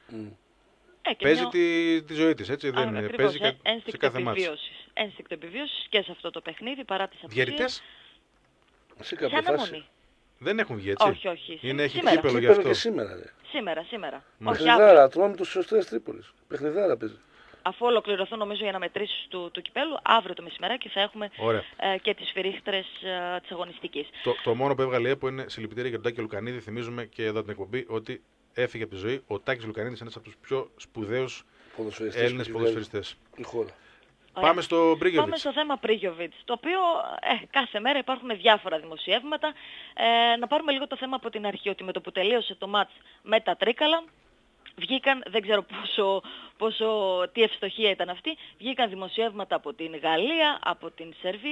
Παίζει τη ζωή της, έτσι, δεν παίζει σε κάθε μάτς. Ένστικτο επιβίωσης και σε αυτό το παιχνίδι παρά τις απουσίες. Διαιτητές. Σε κάποια φάση. Δεν έχουν βγει, έτσι. Όχι. Έχει κύπελο γι' αυτό. Και σήμερα. Σήμερα. Παιχνιδάρα, τρώμε τους Αστέρας Τρίπολης. Παιχνιδάρα παίζει. Αφού ολοκληρωθούν νομίζω οι αναμετρήσεις του κυπέλου, αύριο το μεσημεράκι θα έχουμε και τις φυρίχτρες της αγωνιστικής. Το μόνο που έβγαλε η ΕΠΟ είναι συλληπιτήρια για τον Τάκη Λουκανίδη. Θυμίζουμε και εδώ την εκπομπή ότι έφυγε από τη ζωή. Ο Τάκης Λουκανίδης είναι ένας από τους πιο σπουδαίους Έλληνες ποδοσφαιριστές. Η χώρα. Πάμε στο Μπρίγιοβιτς. Πάμε στο θέμα Μπρίγιοβιτς, το οποίο κάθε μέρα υπάρχουν διάφορα δημοσιεύματα. Να πάρουμε λίγο το θέμα από την αρχή, ότι με το που τελείωσε το μάτς με τα Τρίκαλα, βγήκαν, δεν ξέρω τι ευστοχία ήταν αυτή, βγήκαν δημοσιεύματα από την Γαλλία, από την Σερβία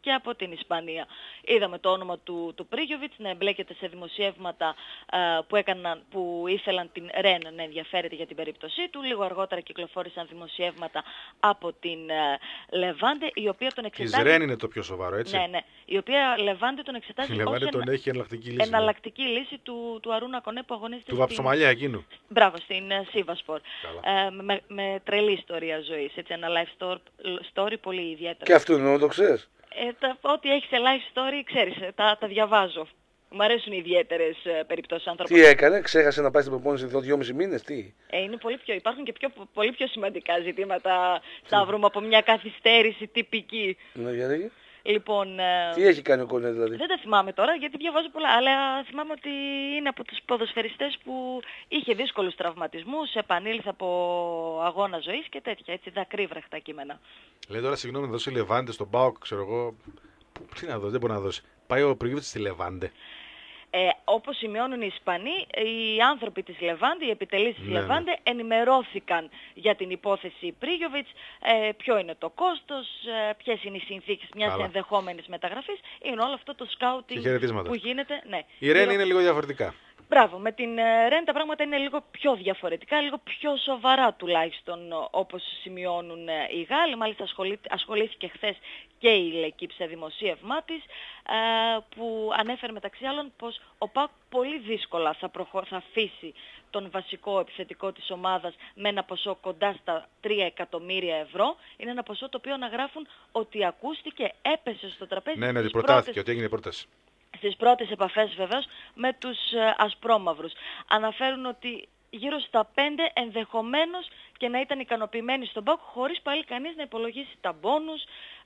και από την Ισπανία. Είδαμε το όνομα του Πρίγιοβιτς να εμπλέκεται σε δημοσιεύματα που ήθελαν την Ρεν να ενδιαφέρεται για την περίπτωσή του. Λίγο αργότερα κυκλοφόρησαν δημοσιεύματα από την Λεβάντε, η οποία τον εξετάζει... Η Ρεν είναι το πιο σοβαρό, έτσι. Ναι, η οποία Λεβάντε τον εξετάζει η Λεβάντε τον έχει εναλλακτική λύση του Αρούνα Κονέ που αγωνίζεται του Βαψομαλιά εκείνου. Μπράβο, στην Σίβασπορ. Με τρελή ιστορία ζωής. Έτσι, ένα life story πολύ ιδιαίτερο. Και αυτό εννοώ, το ξέρεις. Ό,τι έχει σε life story, ξέρεις, τα διαβάζω. Μου αρέσουν οι ιδιαίτερες περιπτώσεις άνθρωπων. Τι έκανε, ξέχασε να πάει στην προπόνηση 2,5 μήνες, τι. Υπάρχουν και πολύ πιο σημαντικά ζητήματα, Σταύρο, από μια καθυστέρηση τυπική. Ναι, γιατί. Λοιπόν, τι έχει κάνει ο Κονέ δηλαδή. Δεν τα θυμάμαι τώρα γιατί διαβάζω πολλά, αλλά θυμάμαι ότι είναι από τους ποδοσφαιριστές που είχε δύσκολους τραυματισμούς, επανήλθε από αγώνα ζωής και τέτοια, έτσι δακρύβρεχτα κείμενα. Λέει τώρα, συγγνώμη, να δώσει Λεβάντε στον ΠΑΟΚ, ξέρω εγώ. Τι να δώσει, δεν μπορεί να δώσει. Πάει ο Πρίγιοβιτς στη Λεβάντε. Όπως σημειώνουν οι Ισπανοί, οι άνθρωποι της Λεβάντε, οι επιτελείς της Λεβάντε, ενημερώθηκαν για την υπόθεση Πρίγιοβιτς, ποιο είναι το κόστος, ποιες είναι οι συνθήκες μιας ενδεχόμενης μεταγραφής. Είναι όλο αυτό το σκάουτινγκ που γίνεται. Ναι. Η Ρεν είναι λίγο διαφορετικά. Μπράβο, με την Ρεν τα πράγματα είναι λίγο πιο διαφορετικά, λίγο πιο σοβαρά τουλάχιστον όπως σημειώνουν οι Γάλλοι. Μάλιστα ασχολήθηκε χθες και η L'Équipe σε δημοσίευμά της που ανέφερε μεταξύ άλλων πως ο ΠΑΟΚ πολύ δύσκολα θα αφήσει τον βασικό επιθετικό της ομάδας με ένα ποσό κοντά στα 3 εκατομμύρια ευρώ. Είναι ένα ποσό το οποίο αναγράφουν ότι ακούστηκε, έπεσε στο τραπέζι. Ναι, ότι προτάθηκε, ότι έγινε πρόταση. Στις πρώτες επαφές βεβαίως με τους ασπρόμαυρους. Αναφέρουν ότι γύρω στα 5 ενδεχομένως και να ήταν ικανοποιημένοι στον ΠΑΟΚ χωρίς πάλι κανείς να υπολογίσει τα μπόνους,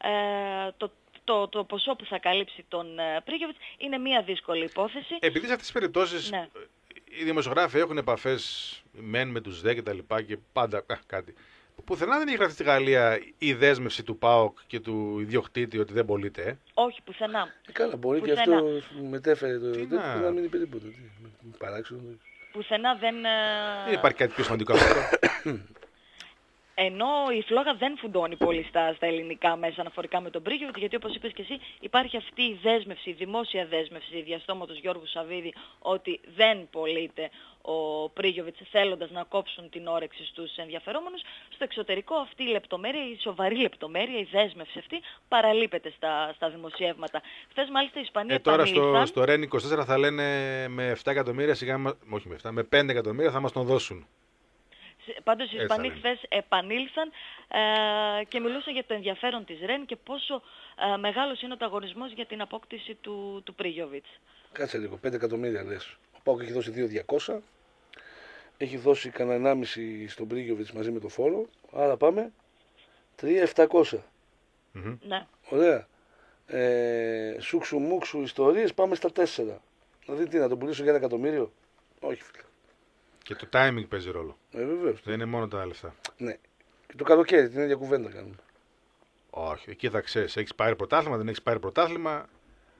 το ποσό που θα καλύψει τον Πρίγιοβιτς. Είναι μια δύσκολη υπόθεση. Επειδή σε αυτές τις περιπτώσεις οι δημοσιογράφοι έχουν επαφές με τους ΔΕ και τα λοιπά και πάντα κάτι. Πουθενά δεν έχει γραφτεί στη Γαλλία η δέσμευση του ΠΑΟΚ και του ιδιοκτήτη ότι δεν πωλείται. Όχι, πουθενά. Καλά, μπορεί και αυτό μετέφερε το τέτοιο να μην είπε τίποτα. Παράξενο. Πουθενά δεν υπάρχει κάτι πιο σημαντικό από αυτό. Ενώ η φλόγα δεν φουντώνει πολύ στα ελληνικά μέσα αναφορικά με τον Πρίγιοβιτς, γιατί όπως είπες και εσύ υπάρχει αυτή η δέσμευση, η δημόσια δέσμευση διαστόματος Γιώργου Σαββίδη ότι δεν πωλείται ο Πρίγιοβιτς θέλοντας να κόψουν την όρεξη στους ενδιαφερόμενους. Στο εξωτερικό αυτή η λεπτομέρεια, η σοβαρή λεπτομέρεια, η δέσμευση αυτή παραλείπεται στα δημοσιεύματα. Χθες μάλιστα οι Ισπανοί τώρα στο Ρεν 24 θα λένε με 7 εκατομμύρια, όχι με 7, με 5 εκατομμύρια θα μας τον δώσουν. Πάντως οι Ισπανοί χθες επανήλθαν και μιλούσαν για το ενδιαφέρον της Ρεν και πόσο μεγάλος είναι ο ανταγωνισμός για την απόκτηση του Πρίγιοβιτς. Κάτσε λίγο, 5 εκατομμύρια λες. Ο ΠΑΟΚ έχει δώσει 2.200, έχει δώσει κανένα 1,5 στον Πρίγιοβιτς μαζί με το φόρο, άρα πάμε 3.700. Ναι. Ωραία. Σούξου μουξου ιστορίες, πάμε στα 4. Δηλαδή τι, να τον πουλήσω για 1 εκατομμύριο? Όχι φίλε. Και το timing παίζει ρόλο. Βεβαίως. Δεν είναι μόνο τα λεφτά. Ναι. Και το καλοκαίρι την ίδια κουβέντα κάνουμε. Όχι, εκεί θα ξέρεις. Έχεις πάρει πρωτάθλημα, δεν έχεις πάρει πρωτάθλημα.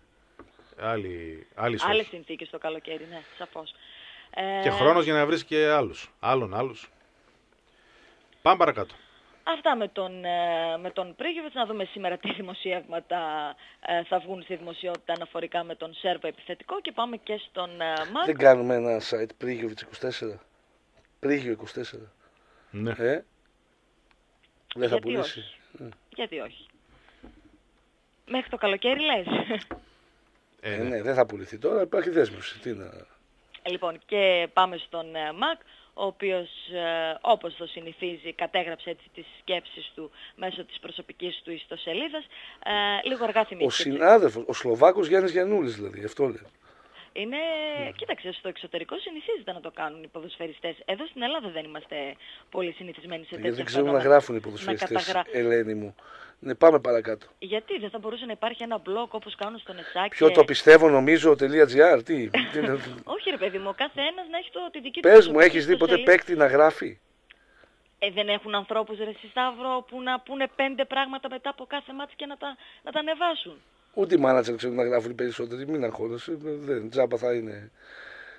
Άλλες συνθήκες το καλοκαίρι, ναι, σαφώς. Και χρόνος για να βρεις και άλλους. Πάμε παρακάτω. Αυτά με τον Πρίγιοβιτς. Να δούμε σήμερα τι δημοσιεύματα θα βγουν στη δημοσιότητα αναφορικά με τον Σέρβο επιθετικό και πάμε και στον Μάρκ. Δεν κάνουμε ένα site Πρίγιοβιτς 24. Πρίγιο 24. Ναι. Δεν θα πουλήσει. Γιατί όχι. Μέχρι το καλοκαίρι λες. Ναι, δεν θα πουληθεί τώρα, υπάρχει δέσμευση. Λοιπόν, και πάμε στον Μακ, ο οποίος όπως το συνηθίζει κατέγραψε έτσι τις σκέψεις του μέσω της προσωπικής του ιστοσελίδας. Λίγο αργά θυμήθηκε. Ο συνάδελφος, ο Σλοβάκος Γιάννης Γιαννούλης δηλαδή, αυτό λέει. Κοίταξε, στο εξωτερικό συνηθίζεται να το κάνουν οι ποδοσφαιριστές. Εδώ στην Ελλάδα δεν είμαστε πολύ συνηθισμένοι σε τέτοια Γιατί δεν ξέρουν να γράφουν οι ποδοσφαιριστές, Ελένη μου. Ναι, πάμε παρακάτω. Γιατί δεν θα μπορούσε να υπάρχει ένα blog όπως κάνουν στον ΕΣΑ? Ποιο το πιστεύω νομίζω.gr, τι. Όχι ρε παιδί μου, κάθε ένας να έχει τη δική του. Πες μου, έχεις δει ποτέ παίκτη να γράφει? Δεν έχουν ανθρώπους ρε Σταύρο που να πούνε 5 πράγματα μετά από κάθε μάτς και να τα ανεβάσουν. Ούτε οι μάνατζερ ξέρουν να γράφουν οι περισσότεροι, μην αγχώνεσαι, τζάμπα θα είναι.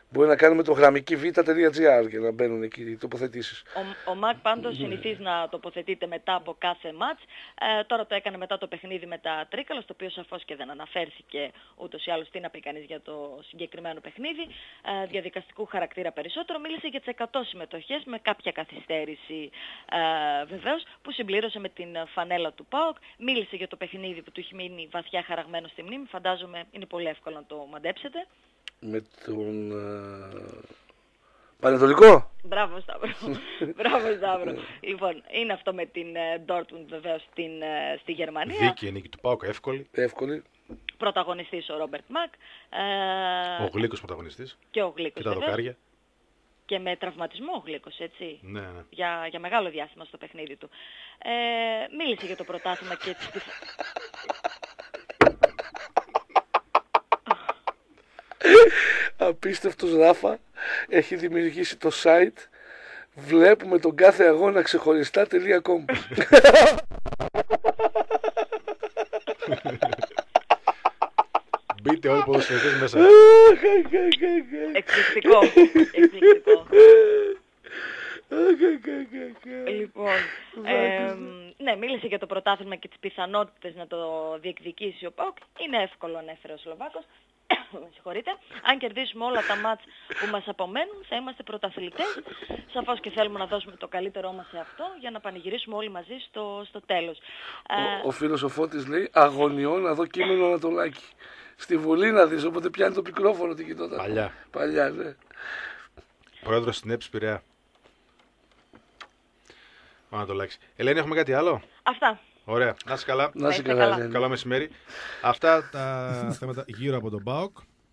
Μπορεί να κάνουμε το γραμμική.gr και να μπαίνουν εκεί οι τοποθετήσεις. Ο ΜΑΚ πάντως συνηθίζει να τοποθετείται μετά από κάθε μάτς. Τώρα το έκανε μετά το παιχνίδι με τα Τρίκαλα, στο οποίο σαφώς και δεν αναφέρθηκε ούτως ή άλλως τι να πει κανείς για το συγκεκριμένο παιχνίδι. Διαδικαστικού χαρακτήρα περισσότερο. Μίλησε για τις 100 συμμετοχές με κάποια καθυστέρηση βεβαίως, που συμπλήρωσε με την φανέλα του ΠΑΟΚ. Μίλησε για το παιχνίδι που του έχει μείνει βαθιά χαραγμένο στη μνήμη. Φαντάζομαι είναι πολύ εύκολο να το μαντέψετε. Με τον Πανετολικό. Μπράβο Σταύρο. Μπράβο Σταύρο. Λοιπόν, είναι αυτό με την Dortmund βεβαίως στη Γερμανία. Δίκαιη νίκη του ΠΑΟΚ, εύκολη. Πρωταγωνιστής ο Ρόμπερτ Μακ. Ο Γλίκος πρωταγωνιστής. Και ο Γλίκος. Και τα δοκάρια. Και με τραυματισμό ο Γλίκος, έτσι. Ναι. Για μεγάλο διάστημα στο παιχνίδι του. Μίλησε για το πρωτάθλημα και τις... Απίστευτος Ράφα, έχει δημιουργήσει το site βλέπουμε τον κάθε αγώνα ξεχωριστά.com. Μπείτε όλοι οι ποδοσφαιριστές μέσα. Εκπληκτικό. Λοιπόν, ναι, μίλησε για το πρωτάθλημα και τις πιθανότητες να το διεκδικήσει ο ΠΑΟΚ. Είναι εύκολο, ανέφερε ο Σλοβάκος. Με συγχωρείτε. Αν κερδίσουμε όλα τα μάτς που μας απομένουν, θα είμαστε πρωταθλητές. Σαφώς και θέλουμε να δώσουμε το καλύτερό μας σε αυτό για να πανηγυρίσουμε όλοι μαζί στο τέλος. Ο φίλος ο Φώτης λέει αγωνιώ να δω κείμενο Ανατολάκη. Στη Βουλή να δεις, όποτε πιάνει το μικρόφωνο τι γινόταν. Παλιά, ναι. Πρόεδρος στην ΕΠΣ Πειραιά. Ο Ανατολάκης. Ελένη, έχουμε κάτι άλλο? Αυτά. Ωραία. Να είσαι καλά. Να είσαι καλά. Καλό μεσημέρι. Αυτά τα θέματα γύρω από τον ΠΑΟΚ.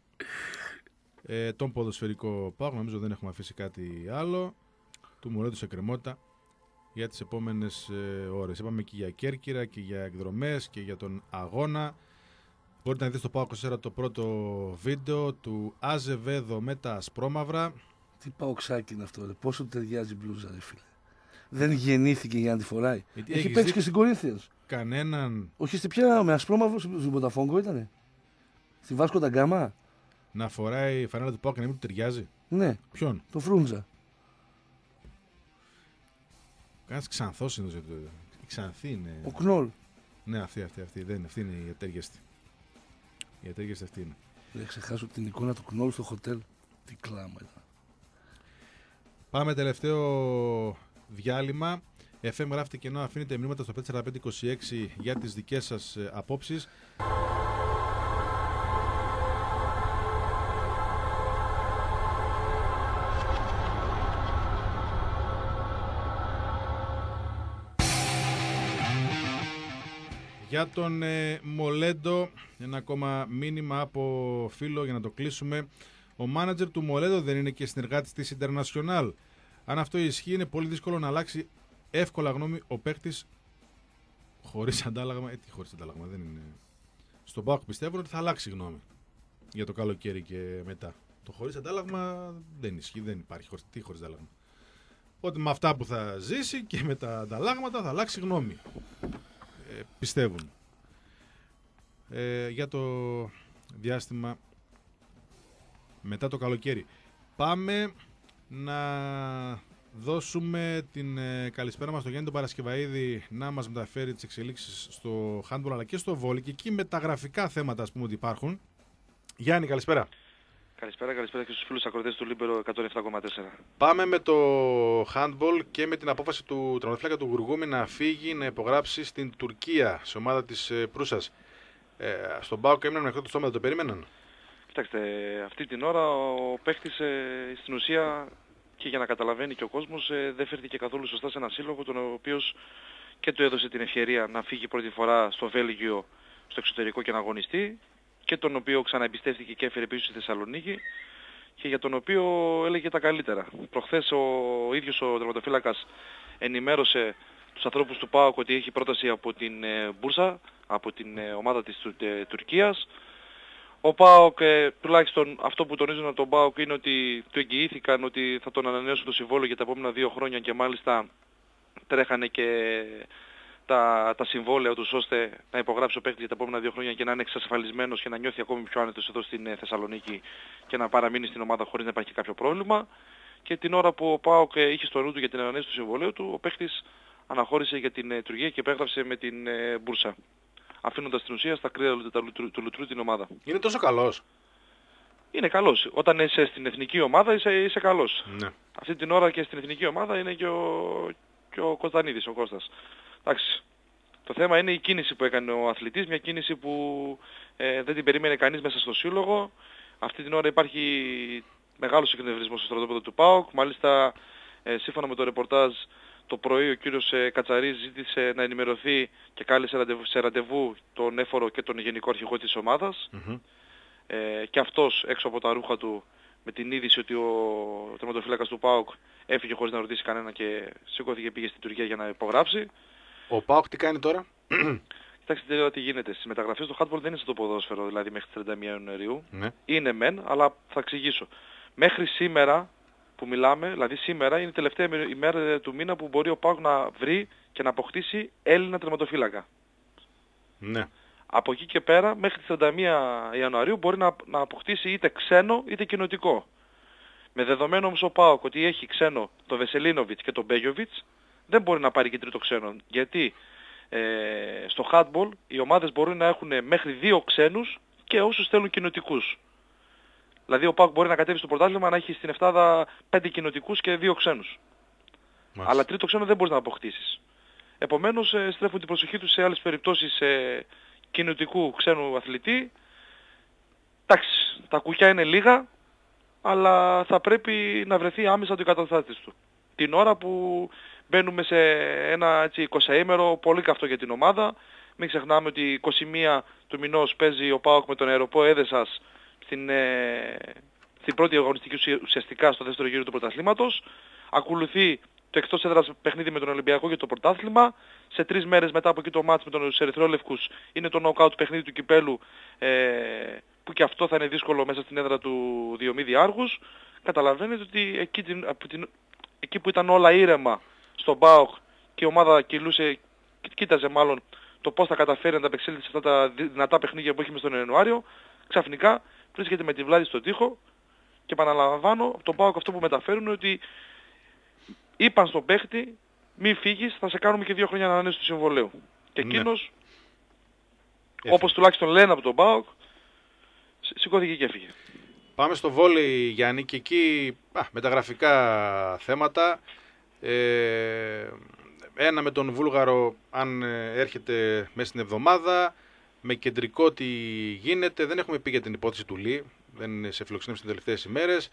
Τον ποδοσφαιρικό ΠΑΟΚ. Νομίζω δεν έχουμε αφήσει κάτι άλλο. Του Μωρέτου σε κρεμότητα για τις επόμενες ώρες. Είπαμε και για Κέρκυρα και για εκδρομές και για τον αγώνα. Μπορείτε να δείτε στο ΠΑΟΚ 24 το πρώτο βίντεο του Αζεβέδο με τα ασπρόμαυρα. Τι παοξάκι είναι αυτό, ρε. Πόσο ταιριάζει η μπλούζα, ρε φίλε. Δεν γεννήθηκε για να τη φοράει. Έχει παίξει και στην Κορίνθιας. Κανέναν. Όχι, στη πια με ασπρόμαυρο στην Ποταφόγκο ήτανε. Στη Βάσκο τα Γκάμα. Να φοράει η φανέλα του ΠΑΟΚ και να μην του ταιριάζει. Ναι. Ποιον? Το Φρούντζα. Κάνεις ξανθός είναι. Η ξανθή είναι. Ο Κνόλ. Ναι, αυτή είναι η ατέριαστη. Η ατέριαστη αυτή είναι. Δεν ξεχάσω την εικόνα του Κνόλ στο χοτέλ. Τι κλάμα ήταν. Πάμε τελευταίο διάλειμμα. FM γράφετε και ενώ αφήνετε μηνύματα στο 54526 για τις δικές σας απόψεις. Για τον Μολέντο, ένα ακόμα μήνυμα από φίλο για να το κλείσουμε. Ο μάνατζερ του Μολέντο δεν είναι και συνεργάτης της Ιντερνασιονάλ. Αν αυτό ισχύει, είναι πολύ δύσκολο να αλλάξει εύκολα γνώμη ο παίκτης χωρίς αντάλλαγμα. Τι χωρίς αντάλλαγμα, δεν είναι. Στον ΠΑΟΚ πιστεύω ότι θα αλλάξει γνώμη για το καλοκαίρι και μετά. Το χωρίς αντάλλαγμα δεν ισχύει, δεν υπάρχει. Τι χωρίς αντάλλαγμα? Ότι με αυτά που θα ζήσει και με τα ανταλλάγματα θα αλλάξει γνώμη. Πιστεύουν. Για το διάστημα μετά το καλοκαίρι. Πάμε να δώσουμε την καλησπέρα μας στον Γιάννη τον Παρασκευαίδη να μας μεταφέρει τις εξελίξεις στο handball αλλά και στο volley και εκεί με τα γραφικά θέματα ας πούμε ότι υπάρχουν. Γιάννη, καλησπέρα. Καλησπέρα και στους φίλους ακροατές του Λίμπερο 107,4. Πάμε με το handball και με την απόφαση του τερματοφύλακα του Γουργούμη να φύγει, να υπογράψει στην Τουρκία, σε ομάδα της Προύσας. Στον ΠΑΟΚ έμειναν μέχρι το στόμα, το περίμεναν? Κοιτάξτε, αυτή την ώρα ο παίχτης στην ουσία και για να καταλαβαίνει και ο κόσμος δεν φέρθηκε καθόλου σωστά σε ένα σύλλογο τον οποίος και του έδωσε την ευκαιρία να φύγει πρώτη φορά στο Βέλγιο, στο εξωτερικό και να αγωνιστεί και τον οποίο ξαναεμπιστεύτηκε και έφερε πίσω στη Θεσσαλονίκη και για τον οποίο έλεγε τα καλύτερα. Προχθές ο ίδιος ο τερματοφύλακας ενημέρωσε τους ανθρώπους του ΠΑΟΚ ότι έχει πρόταση από την Μπούρσα, από την ομάδα της Τουρκίας. Ο ΠΑΟΚ, τουλάχιστον αυτό που τονίζουν από τον ΠΑΟΚ είναι ότι του εγγυήθηκαν ότι θα τον ανανεώσουν το συμβόλαιο για τα επόμενα 2 χρόνια και μάλιστα τρέχανε και τα συμβόλαια τους ώστε να υπογράψει ο παίκτης για τα επόμενα 2 χρόνια και να είναι εξασφαλισμένος και να νιώθει ακόμη πιο άνετος εδώ στην Θεσσαλονίκη και να παραμείνει στην ομάδα χωρίς να υπάρχει κάποιο πρόβλημα. Και την ώρα που ο ΠΑΟΚ είχε στο νου του για την ανανέωση του συμβολέου του, ο παίκτης αναχώρησε για την Τουρκία και υπέγραψε με την Μπούρσα, αφήνοντας στην ουσία στα κρύα του λουτρού την ομάδα. Είναι τόσο καλός? Είναι καλός. Όταν είσαι στην εθνική ομάδα είσαι καλός. Ναι. Αυτή την ώρα και στην εθνική ομάδα είναι και ο Κωνσταντινίδης, ο Κώστας. Εντάξει. Το θέμα είναι η κίνηση που έκανε ο αθλητής, μια κίνηση που δεν την περίμενε κανείς μέσα στο σύλλογο. Αυτή την ώρα υπάρχει μεγάλος εκνευρισμός στο στρατόπεδο του ΠΑΟΚ. Μάλιστα, σύμφωνα με το ρεπορτάζ, το πρωί ο κύριος Κατσαρής ζήτησε να ενημερωθεί και κάλεσε σε ραντεβού τον έφορο και τον γενικό αρχηγό της ομάδας. Και αυτός έξω από τα ρούχα του με την είδηση ότι ο τερματοφύλακας του ΠΑΟΚ έφυγε χωρίς να ρωτήσει κανένα και σηκώθηκε και πήγε στην Τουρκία για να υπογράψει. Ο ΠΑΟΚ τι κάνει τώρα? Κοιτάξτε τώρα τι γίνεται. Στις μεταγραφές το handball δεν είναι στο ποδόσφαιρο, δηλαδή μέχρι τις 31 Ιανουαρίου. Ναι. Είναι μεν, αλλά θα εξηγήσω. Μέχρι σήμερα που μιλάμε, δηλαδή σήμερα είναι η τελευταία ημέρα του μήνα που μπορεί ο ΠΑΟΚ να βρει και να αποκτήσει Έλληνα τερματοφύλακα. Ναι. Από εκεί και πέρα μέχρι τις 31 Ιανουαρίου μπορεί να αποκτήσει είτε ξένο είτε κοινοτικό. Με δεδομένο όμως ο ΠΑΟΚ ότι έχει ξένο τον Βεσελίνοβιτς και τον Μπέγιοβιτς, δεν μπορεί να πάρει και τρίτο ξένο. Γιατί στο handball οι ομάδες μπορούν να έχουν μέχρι 2 ξένους και όσους θέλουν κοινοτικούς. Δηλαδή ο ΠΑΟΚ μπορεί να κατέβει στο πρωτάθλημα να έχει στην εφτάδα 5 κοινοτικούς και 2 ξένους. Μάλιστα. Αλλά τρίτο ξένο δεν μπορείς να αποκτήσεις. Επομένως στρέφουν την προσοχή τους σε άλλες περιπτώσεις κοινοτικού ξένου αθλητή. Εντάξει, τα κουκιά είναι λίγα, αλλά θα πρέπει να βρεθεί άμεσα το εγκαταστάτης του. Την ώρα που μπαίνουμε σε ένα 20ήμερο πολύ καυτό για την ομάδα. Μην ξεχνάμε ότι 21 του μηνός παίζει ο ΠΑΟΚ με τον Αεροπό Έδεσας στην πρώτη αγωνιστική ουσιαστικά στο δεύτερο γύρο του πρωταθλήματος. Ακολουθεί το εκτός έδρας παιχνίδι με τον Ολυμπιακό για το πρωτάθλημα. Σε 3 μέρες μετά από εκεί το μάτς με τον Ερυθρόλευκους είναι το knockout παιχνίδι του κυπέλου, που και αυτό θα είναι δύσκολο μέσα στην έδρα του Διομήδη Άργους. Καταλαβαίνετε ότι εκεί που ήταν όλα ήρεμα στον ΠΑΟΚ και η ομάδα κοίταζε μάλλον το πώς θα καταφέρει να τα απεξέλθει σε αυτά τα δυνατά παιχνίδια που έχει μες τον Ιανουάριο, ξαφνικά βρίσκεται με τη βλάβη στον τοίχο και επαναλαμβάνω από τον ΠΑΟΚ αυτό που μεταφέρουν ότι είπαν στον παίχτη μη φύγεις, θα σε κάνουμε και 2 χρόνια ανανέωση του συμβολέου. Και εκείνος, όπως τουλάχιστον λένε από τον ΠΑΟΚ, σηκώθηκε και έφυγε. Πάμε στο βόλεϊ, Γιάννη, και εκεί μεταγραφικά θέματα. Ένα με τον Βούλγαρο, αν έρχεται μέσα στην εβδομάδα, με κεντρικό τι γίνεται. Δεν έχουμε πει για την υπόθεση του Λί, δεν σε φιλοξενεύσει τις τελευταίες ημέρες.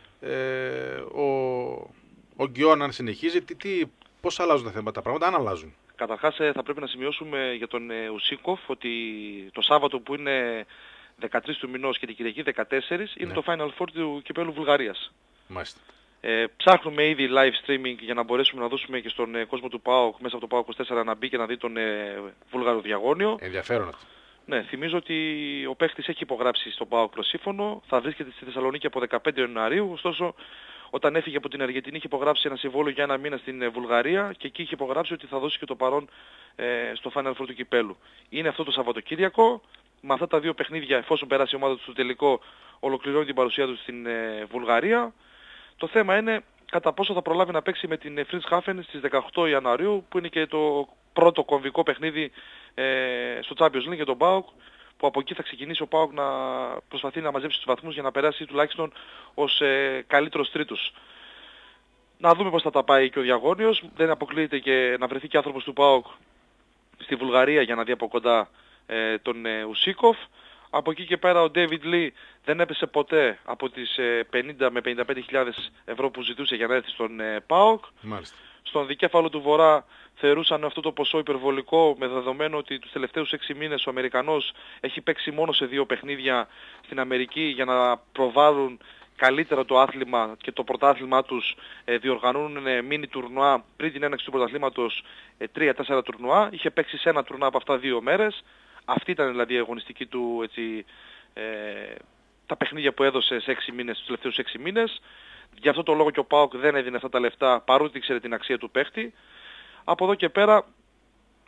Ο Γκιόν αν συνεχίζει, πώς αλλάζουν τα θέματα, τα πράγματα, αν αλλάζουν? Καταρχάς θα πρέπει να σημειώσουμε για τον Ουσίκοφ ότι το Σάββατο που είναι 13 του μηνός και την Κυριακή 14 είναι το Final Four του κυπέλλου Βουλγαρίας. Μάλιστα. Ψάχνουμε ήδη live streaming για να μπορέσουμε να δώσουμε και στον κόσμο του ΠΑΟΚ μέσα από το ΠΑΟΚ 24 να μπει και να δει τον Βούλγαρο διαγώνιο. Ενδιαφέρον αυτό. Ναι, θυμίζω ότι ο παίχτης έχει υπογράψει στον ΠΑΟΚ προσύμφωνο, θα βρίσκεται στη Θεσσαλονίκη από 15 Ιανουαρίου, ωστόσο όταν έφυγε από την Αργεντινή είχε υπογράψει ένα συμβόλαιο για 1 μήνα στην Βουλγαρία και εκεί είχε υπογράψει ότι θα δώσει και το παρόν στο Final Four του κυπέλου. Είναι αυτό το Σαββατοκύριακο, με αυτά τα 2 παιχνίδια εφόσον περάσει η ομάδα του στο τελικό ολοκληρώνει την παρουσία του στην Βουλγαρία. Το θέμα είναι κατά πόσο θα προλάβει να παίξει με την Friedrichshafen στις 18 Ιανουαρίου που είναι και το πρώτο κομβικό παιχνίδι στο Champions League για τον ΠΑΟΚ, που από εκεί θα ξεκινήσει ο ΠΑΟΚ να προσπαθεί να μαζέψει τους βαθμούς για να περάσει τουλάχιστον ως καλύτερος τρίτος. Να δούμε πώς θα τα πάει και ο διαγώνιος. Δεν αποκλείεται και να βρεθεί και άνθρωπος του ΠΑΟΚ στη Βουλγαρία για να δει από κοντά τον Ουσίκοφ. Από εκεί και πέρα ο Ντέιβιντ Λί δεν έπεσε ποτέ από τις 50 με 55.000 ευρώ που ζητούσε για να έρθει στον ΠΑΟΚ. Μάλιστα. Στον δικέφαλο του Βορρά θεωρούσαν αυτό το ποσό υπερβολικό, με δεδομένο ότι τους τελευταίους 6 μήνες ο Αμερικανός έχει παίξει μόνο σε 2 παιχνίδια στην Αμερική για να προβάλλουν καλύτερα το άθλημα και το πρωτάθλημά τους. Διοργανώνουν μίνι τουρνουά πριν την έναρξη του πρωταθλήματος, 3-4 τουρνουά. Είχε παίξει σε ένα τουρνουά από αυτά 2 μέρες. Αυτή ήταν δηλαδή η αγωνιστική του, έτσι, τα παιχνίδια που έδωσε σε 6 μήνες, στους τελευταίους 6 μήνες. Γι' αυτό το λόγο και ο ΠΑΟΚ δεν έδινε αυτά τα λεφτά παρότι ήξερε την αξία του παίχτη. Από εδώ και πέρα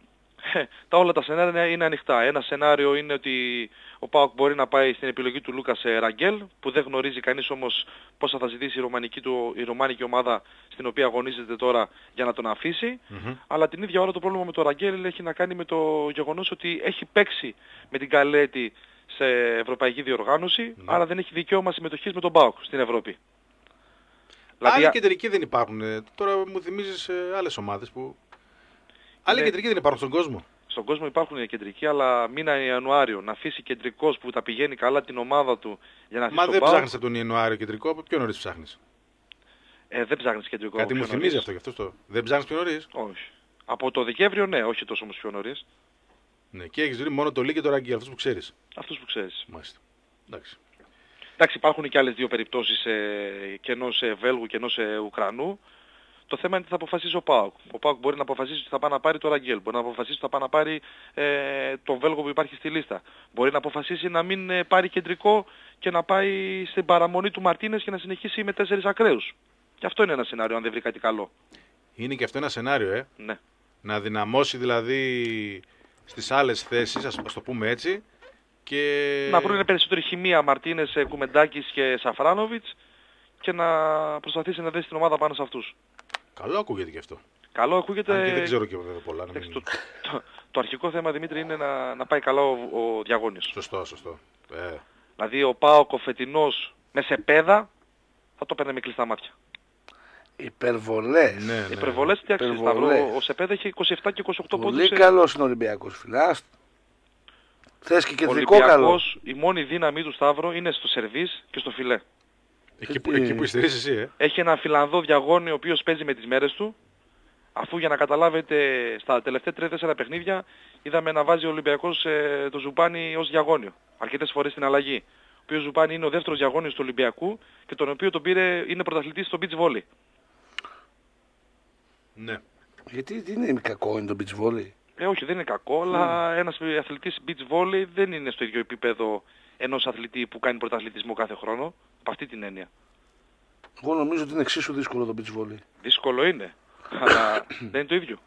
Όλα τα σενάρια είναι ανοιχτά. Ένα σενάριο είναι ότι ο ΠΑΟΚ μπορεί να πάει στην επιλογή του Λούκας Ραγκέλ, που δεν γνωρίζει κανείς όμως πόσα θα ζητήσει η ρουμάνικη ομάδα στην οποία αγωνίζεται τώρα για να τον αφήσει. Αλλά την ίδια ώρα το πρόβλημα με τον Ραγκέλ έχει να κάνει με το γεγονός ότι έχει παίξει με την Καλέτη σε ευρωπαϊκή διοργάνωση, άρα δεν έχει δικαίωμα συμμετοχής με τον ΠΑΟΚ στην Ευρώπη. Άλλοι κεντρικοί δεν υπάρχουν. Τώρα μου θυμίζεις άλλες ομάδες που... Άλλοι κεντρικοί δεν υπάρχουν στον κόσμο. Στον κόσμο υπάρχουν κεντρικοί, αλλά μήνα Ιανουάριο να αφήσει κεντρικός που τα πηγαίνει καλά την ομάδα του για να αφήσει. Μα δεν ψάχνεις από τον Ιανουάριο κεντρικό, από πιο νωρίς ψάχνεις. Δεν ψάχνεις κεντρικό. Κάτι μου θυμίζει αυτό γι' αυτό. Δεν ψάχνεις πιο νωρίς. Όχι. Από το Δεκέμβριο ναι, όχι τόσο όμως πιο νωρίς. Ναι, και έχεις βρει μόνο το Λί και το Ραγκέλ, αυτούς που ξέρεις. Αυτούς που ξέρεις. Μάλιστα. Εντάξει, υπάρχουν και άλλες δύο περιπτώσεις και ενός Βέλγου και ενός Ουκρανού. Το θέμα είναι τι θα αποφασίσει ο ΠΑΟΚ. Ο ΠΑΟΚ μπορεί να αποφασίσει ότι θα πάει να πάρει το Ραγκέλ, μπορεί να αποφασίσει ότι θα πάει να πάρει τον Βέλγο που υπάρχει στη λίστα. Μπορεί να αποφασίσει να μην πάρει κεντρικό και να πάει στην παραμονή του Μαρτίνες και να συνεχίσει με 4 ακραίους. Και αυτό είναι ένα σενάριο αν δεν βρει κάτι καλό. Είναι και αυτό ένα σενάριο, Ναι. Να δυναμώσει δηλαδή στις άλλες θέσεις, ας το πούμε έτσι. Και... να βρουν περισσότερη χημεία Μαρτίνες, Κουμεντάκης και Σαφράνοβιτς και να προσπαθήσει να δέσει την ομάδα πάνω σε αυτούς. Καλό ακούγεται και αυτό. Καλό ακούγεται. Και δεν ξέρω και βέβαια πολλά. Το αρχικό θέμα, Δημήτρη, είναι να πάει καλά ο Διαγώνιος. Σωστό. Δηλαδή ο ΠΑΟΚ ο φετινός με Σεπέδα θα το παίρνει με κλειστά μάτια. Υπερβολές. Ναι. Υπερβολές τι αξίζει, Σταύρο. Ο Σεπέδα έχει 27 και 28 πόντους. Πολύ καλός είναι ο Ολυμπιακός, φιλάς. Θες και κεντρικό καλό. Η μόνη δύναμή του, Σταύρο, είναι στο σερβίς και στο φιλέ. Εκεί που στηρίζεις εσύ, Έχει έναν Φιλανδό Διαγώνη ο οποίος παίζει με τις μέρες του. Αφού για να καταλάβετε στα τελευταία 3-4 παιχνίδια είδαμε να βάζει ο Ολυμπιακός το Ζουπάνι ως Διαγώνιο. Αρκετές φορές στην αλλαγή. Ο οποίος Ζουπάνι είναι ο δεύτερος Διαγώνιος του Ολυμπιακού και τον οποίο τον πήρε, είναι πρωταθλητής στο beach volley. Ναι. Γιατί τι είναι κακό είναι το beach volley. Όχι, δεν είναι κακό, αλλά ένας αθλητής beach volley δεν είναι στο ίδιο επίπεδο ενός αθλητή που κάνει πρωταθλητισμό κάθε χρόνο. Από αυτή την έννοια. Εγώ νομίζω ότι είναι εξίσου δύσκολο το beach volley. Δύσκολο είναι, αλλά δεν είναι το ίδιο.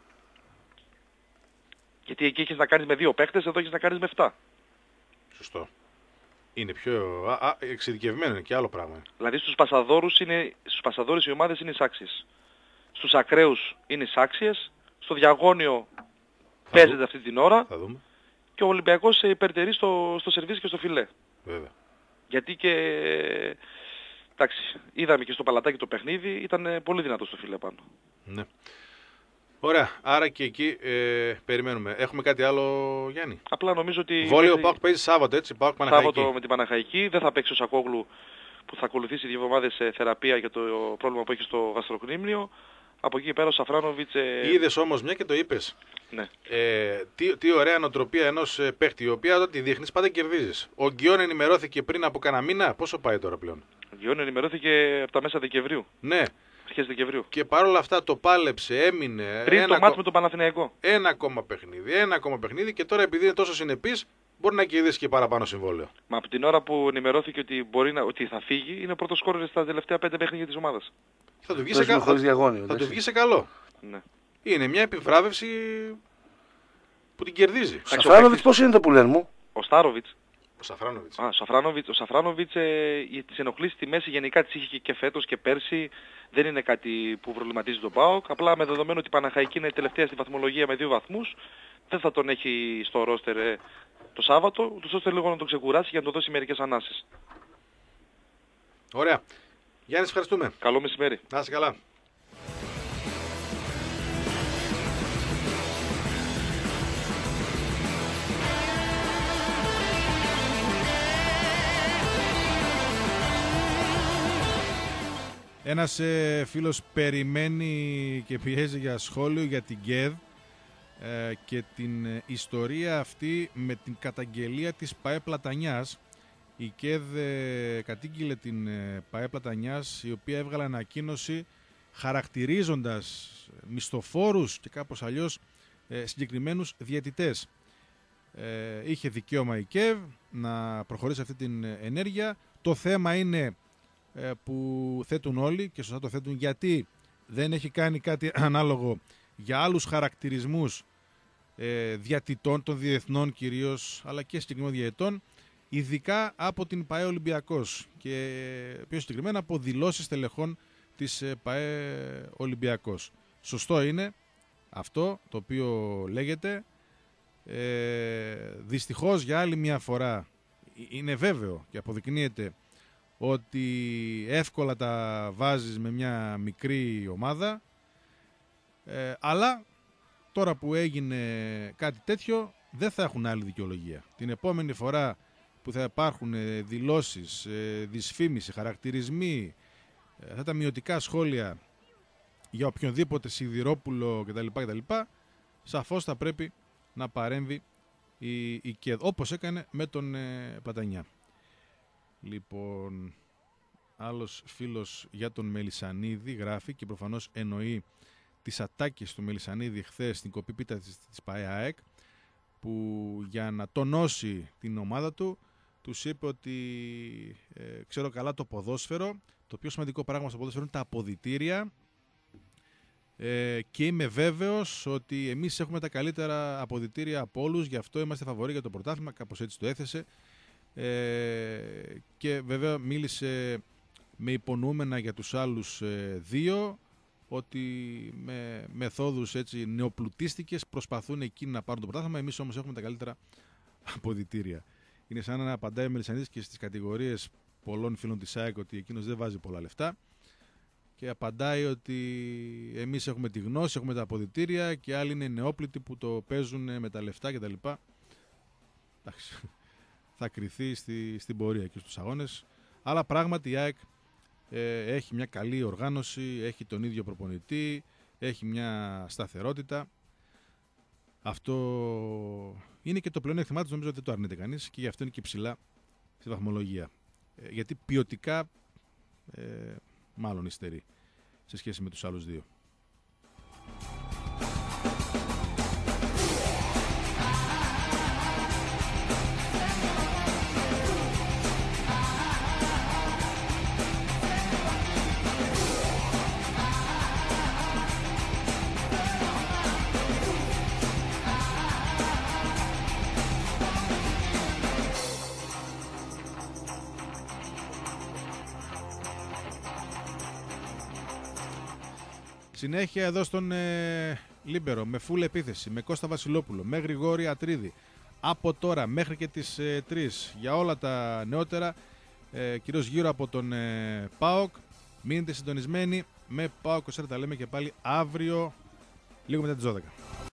Γιατί εκεί έχεις να κάνεις με 2 παίχτες, εδώ έχεις να κάνεις με 7. Σωστό. Είναι πιο εξειδικευμένο, είναι και άλλο πράγμα. Δηλαδή στους πασαδόρους οι ομάδες είναι εισάξιες. Στους ακραίους είναι εισάξιες. Στο Διαγώνιο παίζεται αυτή την ώρα. Θα δούμε. Και ο Ολυμπιακός υπερτερεί στο σερβίς και στο φιλέ. Βέβαια. Γιατί και... εντάξει, είδαμε και στο παλατάκι το παιχνίδι, ήταν πολύ δυνατό στο φιλέ πάνω. Ναι. Ωραία, άρα και εκεί περιμένουμε. Έχουμε κάτι άλλο, Γιάννη? Απλά νομίζω ότι... Βόλειο ΠΑΟΚ παίζει Σάββατο, έτσι, ΠΑΟΚ Παναχαϊκή. Σάββατο με την Παναχαϊκή, δεν θα παίξει ο Σακόγλου που θα ακολουθήσει 2 εβδομάδες θεραπεία για το πρόβλημα που έχει στο γαστροκνήμνιο. Από εκεί πέρα ο Σαφράνοβιτς... Είδες όμως, μια και το είπες. Ναι. Τι ωραία νοοτροπία ενός παίχτη, η οποία όταν τη δείχνεις πάντα κερδίζεις. Ο Γκιόν ενημερώθηκε πριν από κανένα μήνα, πόσο πάει τώρα πλέον? Ο Γκιόν ενημερώθηκε από τα μέσα Δεκεμβρίου. Ναι. Αρχές Δεκεμβρίου. Και παρόλα αυτά το πάλεψε, έμεινε. Πριν το μάτς με τον Παναθηναϊκό. Ένα ακόμα παιχνίδι και τώρα επειδή είναι τόσο συνεπής μπορεί να κερδίσει και παραπάνω συμβόλαιο. Μα από την ώρα που ενημερώθηκε ότι, ότι θα φύγει, είναι πρώτος σκόρερ στα τελευταία 5 παιχνίδια της ομάδας. Θα του βγει σε καλό. Ναι. Είναι μια επιβράβευση που την κερδίζει. Ο Σαφράνοβιτς πώς είναι το που λένε μου? Ο Στάροβιτς. Ο Σαφράνοβιτς τις ενοχλήσεις στη μέση γενικά τις είχε και φέτος και πέρσι. Δεν είναι κάτι που προβληματίζει τον ΠΑΟΚ. Απλά με δεδομένο ότι η Παναχαϊκή είναι τελευταία στη βαθμολογία με 2 βαθμούς, δεν θα τον έχει στο ρόστερ το Σάββατο, ούτως ώστε λίγο να τον ξεκουράσει για να του δώσει μερικές ανάσεις. Ωραία. Γιάννη, ευχαριστούμε. Καλό μεσημέρι. Να είσαι καλά. Ένας φίλος περιμένει και πιέζει για σχόλιο για την ΚΕΔ και την ιστορία αυτή με την καταγγελία της ΠΑΕ Πλατανιάς. Η ΚΕΔ κατήγγειλε την ΠΑΕ Πλατανιάς, η οποία έβγαλε ανακοίνωση χαρακτηρίζοντας μισθοφόρους και κάπως αλλιώς συγκεκριμένους διαιτητές. Είχε δικαίωμα η ΚΕΔ να προχωρήσει αυτή την ενέργεια. Το θέμα είναι που θέτουν όλοι και σωστά το θέτουν, γιατί δεν έχει κάνει κάτι ανάλογο για άλλους χαρακτηρισμούς διατητών, των διεθνών κυρίως, αλλά και συγκεκριμένων διαιτών, ειδικά από την ΠΑΕ Ολυμπιακός και πιο συγκεκριμένα από δηλώσεις τελεχών της ΠΑΕ Ολυμπιακός. Σωστό είναι αυτό το οποίο λέγεται. Δυστυχώς για άλλη μια φορά είναι βέβαιο και αποδεικνύεται ότι εύκολα τα βάζεις με μια μικρή ομάδα, αλλά τώρα που έγινε κάτι τέτοιο δεν θα έχουν άλλη δικαιολογία. Την επόμενη φορά που θα υπάρχουν δηλώσεις, δυσφήμιση, χαρακτηρισμοί, αυτά τα μειωτικά σχόλια για οποιονδήποτε Σιδηρόπουλο κτλ. Σαφώς θα πρέπει να παρέμβει η ΚΕΔ, όπως έκανε με τον Πλατανιά. Λοιπόν, άλλος φίλος για τον Μελισσανίδη γράφει και προφανώς εννοεί τις ατάκες του Μελισσανίδη χθες στην κοπή πίτα της ΠΑΕΑΕΚ, που για να τονώσει την ομάδα του τους είπε ότι ξέρω καλά το ποδόσφαιρο, το πιο σημαντικό πράγμα στο ποδόσφαιρο είναι τα αποδυτήρια, και είμαι βέβαιος ότι εμείς έχουμε τα καλύτερα αποδυτήρια από όλους, γι' αυτό είμαστε φαβορί για το πρωτάθλημα, κάπως έτσι το έθεσε, και βέβαια μίλησε με υπονοούμενα για τους άλλους δύο, ότι με μεθόδους έτσι νεοπλουτίστικες προσπαθούν εκείνοι να πάρουν το πρωτάθλημα, εμείς όμως έχουμε τα καλύτερα αποδυτήρια. Είναι σαν να απαντάει ο Μελισσανίδης και στις κατηγορίες πολλών φίλων της ΑΕΚ ότι εκείνος δεν βάζει πολλά λεφτά, και απαντάει ότι εμείς έχουμε τη γνώση, έχουμε τα αποδυτήρια και άλλοι είναι νεόπλητοι που το παίζουν με τα λεφτά κτλ. Εντάξει, θα κριθεί στην πορεία και στους αγώνες. Αλλά πράγματι η ΑΕΚ έχει μια καλή οργάνωση, έχει τον ίδιο προπονητή, έχει μια σταθερότητα. Αυτό είναι και το πλεονέκτημά της, νομίζω ότι δεν το αρνείται κανείς, και γι' αυτό είναι και ψηλά στη βαθμολογία. Γιατί ποιοτικά μάλλον υστερεί σε σχέση με τους άλλους δύο. Συνέχεια εδώ στον Λίμπερο με φουλ επίθεση, με Κώστα Βασιλόπουλο, με Γρηγόρη Ατρίδη, από τώρα μέχρι και τις 3 για όλα τα νεότερα, κυρίως γύρω από τον ΠΑΟΚ. Μείνετε συντονισμένοι με ΠΑΟΚ 24, τα λέμε και πάλι αύριο λίγο μετά τις 12.